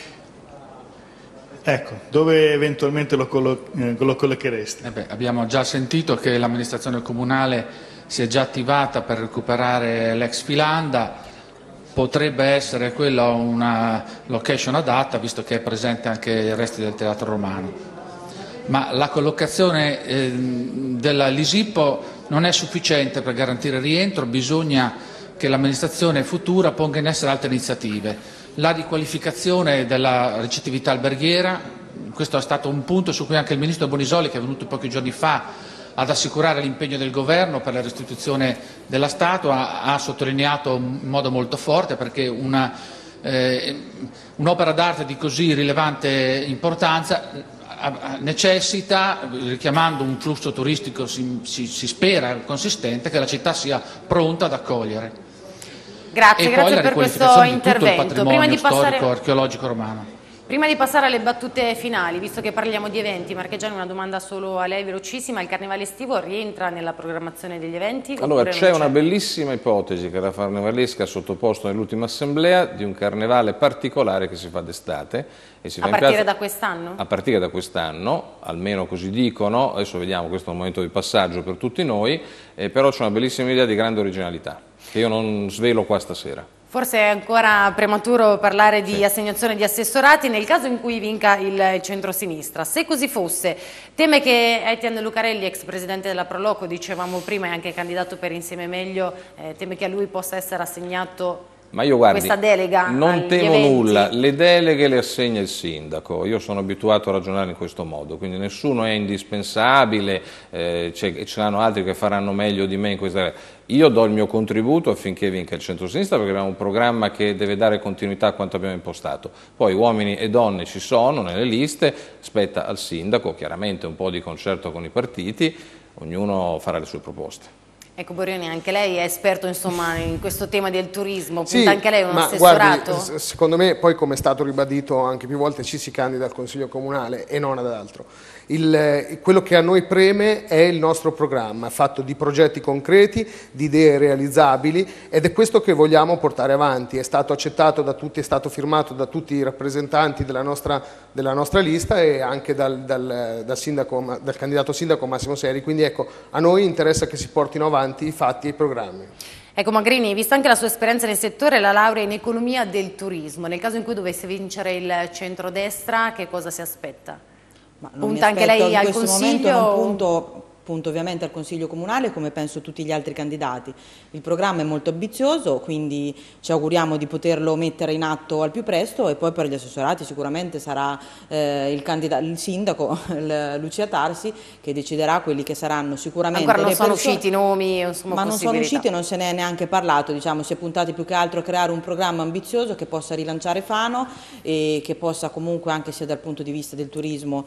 ecco, dove eventualmente lo, collo eh, lo collochereste? Eh beh, abbiamo già sentito che l'amministrazione comunale si è già attivata per recuperare l'ex Filanda, potrebbe essere quella una location adatta visto che è presente anche i resti del teatro romano. Ma la collocazione eh, dell'Isippo non è sufficiente per garantire il rientro, bisogna che l'amministrazione futura ponga in essere altre iniziative. La riqualificazione della ricettività alberghiera, questo è stato un punto su cui anche il ministro Bonisoli, che è venuto pochi giorni fa ad assicurare l'impegno del governo per la restituzione della statua, ha sottolineato in modo molto forte, perché una, eh, un'opera d'arte di così rilevante importanza necessita, richiamando un flusso turistico si, si, si spera consistente, che la città sia pronta ad accogliere. Grazie, e grazie poi per questo intervento. Tutto il patrimonio Prima di passare... storico archeologico romano. Prima di passare alle battute finali, visto che parliamo di eventi, Marchegiani, una domanda solo a lei velocissima: il carnevale estivo rientra nella programmazione degli eventi? Allora, c'è una bellissima ipotesi che la Carnevalesca ha sottoposto nell'ultima assemblea di un carnevale particolare che si fa d'estate. A partire da quest'anno? A partire da quest'anno, almeno così dicono, adesso vediamo, questo è un momento di passaggio per tutti noi, eh, però c'è una bellissima idea di grande originalità, che io non svelo qua stasera. Forse è ancora prematuro parlare di sì. assegnazione di assessorati nel caso in cui vinca il centrosinistra. Se così fosse, teme che Etienne Lucarelli, ex presidente della Proloco, dicevamo prima, e anche candidato per Insieme Meglio, eh, teme che a lui possa essere assegnato Ma io guardi, questa delega? Non temo eventi? nulla, le deleghe le assegna il sindaco, io sono abituato a ragionare in questo modo, quindi nessuno è indispensabile, eh, ce saranno altri che faranno meglio di me in questa. Io do il mio contributo affinché vinca il centrosinistra, perché abbiamo un programma che deve dare continuità a quanto abbiamo impostato. Poi uomini e donne ci sono nelle liste, spetta al sindaco, chiaramente un po' di concerto con i partiti, ognuno farà le sue proposte. Ecco Borioni, anche lei è esperto insomma in questo tema del turismo, punta sì, anche lei un ma assessorato? Guardi, secondo me poi, come è stato ribadito anche più volte, ci si candida al Consiglio Comunale e non ad altro. Il, quello che a noi preme è il nostro programma, fatto di progetti concreti, di idee realizzabili, ed è questo che vogliamo portare avanti. È stato accettato da tutti, è stato firmato da tutti i rappresentanti della nostra, della nostra lista e anche dal, dal, dal, sindaco, dal candidato sindaco Massimo Seri, quindi ecco, a noi interessa che si portino avanti i fatti e i programmi. Ecco Magrini, vista anche la sua esperienza nel settore, la laurea in economia del turismo, nel caso in cui dovesse vincere il centrodestra, che cosa si aspetta? Ma non punta anche lei al Consiglio? Non punto, punto ovviamente al Consiglio Comunale, come penso tutti gli altri candidati. Il programma è molto ambizioso, quindi ci auguriamo di poterlo mettere in atto al più presto, e poi per gli assessorati sicuramente sarà eh, il, candidato, il sindaco il Lucia Tarsi che deciderà quelli che saranno sicuramente. Ancora non sono persone, usciti i nomi, insomma, ma non sono usciti e non se ne è neanche parlato, diciamo, si è puntati più che altro a creare un programma ambizioso che possa rilanciare Fano e che possa comunque, anche sia dal punto di vista del turismo,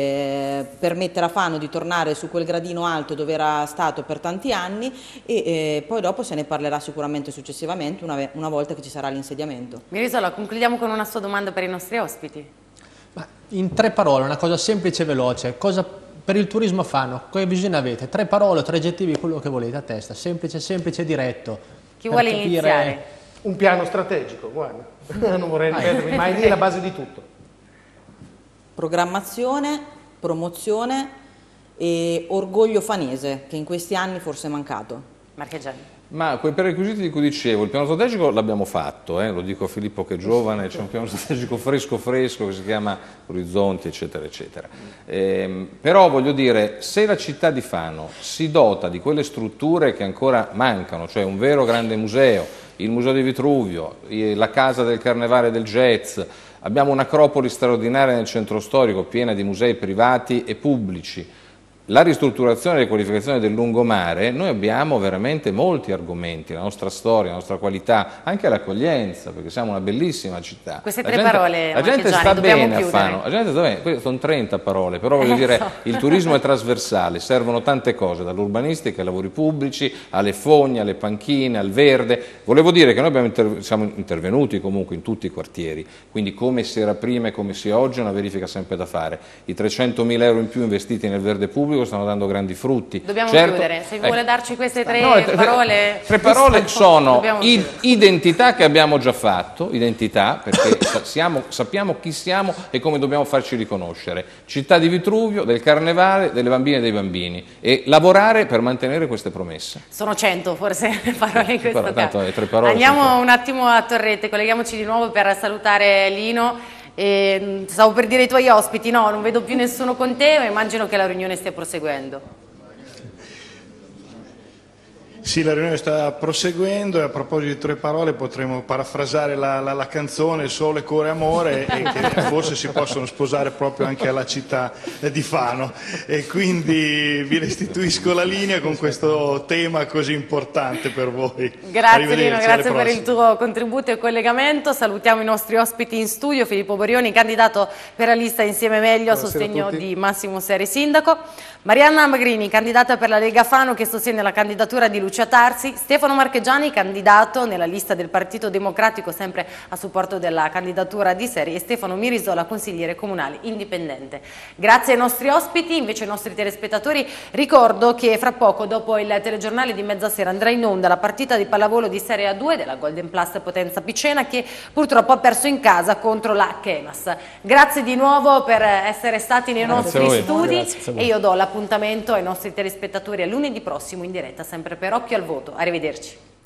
eh, permettere a Fano di tornare su quel gradino alto dove era stato per tanti anni, e eh, poi dopo se ne parlerà sicuramente successivamente una, una volta che ci sarà l'insediamento. Mirisola, concludiamo con una sua domanda per i nostri ospiti. Ma in tre parole, una cosa semplice e veloce, cosa per il turismo Fano, che visione avete? Tre parole, tre aggettivi, quello che volete a testa, semplice, semplice e diretto. Chi vuole capire... iniziare? Un piano strategico, guarda, non vorrei ripetermi, ma è la base di tutto. Programmazione, promozione e orgoglio fanese, che in questi anni forse è mancato. Marchegiani. Ma quei prerequisiti di cui dicevo, il piano strategico l'abbiamo fatto, eh? Lo dico a Filippo che è giovane, c'è un piano strategico fresco fresco che si chiama Orizzonti, eccetera, eccetera. Ehm, però voglio dire, se la città di Fano si dota di quelle strutture che ancora mancano, cioè un vero grande museo, il Museo di Vitruvio, la Casa del Carnevale del Jazz, abbiamo un'acropoli straordinaria nel centro storico piena di musei privati e pubblici, la ristrutturazione e la riqualificazione del lungomare, noi abbiamo veramente molti argomenti, la nostra storia, la nostra qualità, anche l'accoglienza, perché siamo una bellissima città. Queste la tre gente, parole, la gente sta bene a Fano, la gente sta bene, queste sono trenta parole, però voglio dire, il turismo è trasversale, servono tante cose, dall'urbanistica ai lavori pubblici, alle fogne, alle panchine, al verde. Volevo dire che noi abbiamo inter siamo intervenuti comunque in tutti i quartieri, quindi come si era prima e come si è oggi è una verifica sempre da fare. I trecentomila euro in più investiti nel verde pubblico stanno dando grandi frutti. Dobbiamo certo, chiudere, se ecco, vuole darci queste tre no, tre, parole. Tre parole sono id identità che abbiamo già fatto, identità perché siamo, sappiamo chi siamo e come dobbiamo farci riconoscere, città di Vitruvio, del carnevale, delle bambine e dei bambini, e lavorare per mantenere queste promesse. Sono cento forse le parole in questo Però, caso. tanto, tre parole Andiamo un attimo a Torrette, colleghiamoci di nuovo per salutare Lino. E stavo per dire ai tuoi ospiti, no, non vedo più nessuno con te, ma immagino che la riunione stia proseguendo. Sì, la riunione sta proseguendo e a proposito di tre parole potremmo parafrasare la, la, la canzone Sole, Cuore, Amore e che forse si possono sposare proprio anche alla città di Fano, e quindi vi restituisco la linea con questo tema così importante per voi. Grazie Lino, grazie per il tuo contributo e collegamento. Salutiamo i nostri ospiti in studio: Filippo Borioni, candidato per la lista Insieme Meglio a sostegno di Massimo Seri, sindaco; Marianna Magrini, candidata per la Lega Fano che sostiene la candidatura di Lucia Tarsi; Stefano Marchegiani, candidato nella lista del Partito Democratico sempre a supporto della candidatura di Seri; e Stefano Mirisola, consigliere comunale indipendente. Grazie ai nostri ospiti. Invece ai nostri telespettatori ricordo che fra poco, dopo il telegiornale di mezzasera, andrà in onda la partita di pallavolo di Serie A due della Golden Plus Potenza Picena, che purtroppo ha perso in casa contro la Chemas. Grazie di nuovo per essere stati nei Grazie nostri studi e io do l'appuntamento ai nostri telespettatori a lunedì prossimo in diretta sempre per Occhio al Voto. Arrivederci.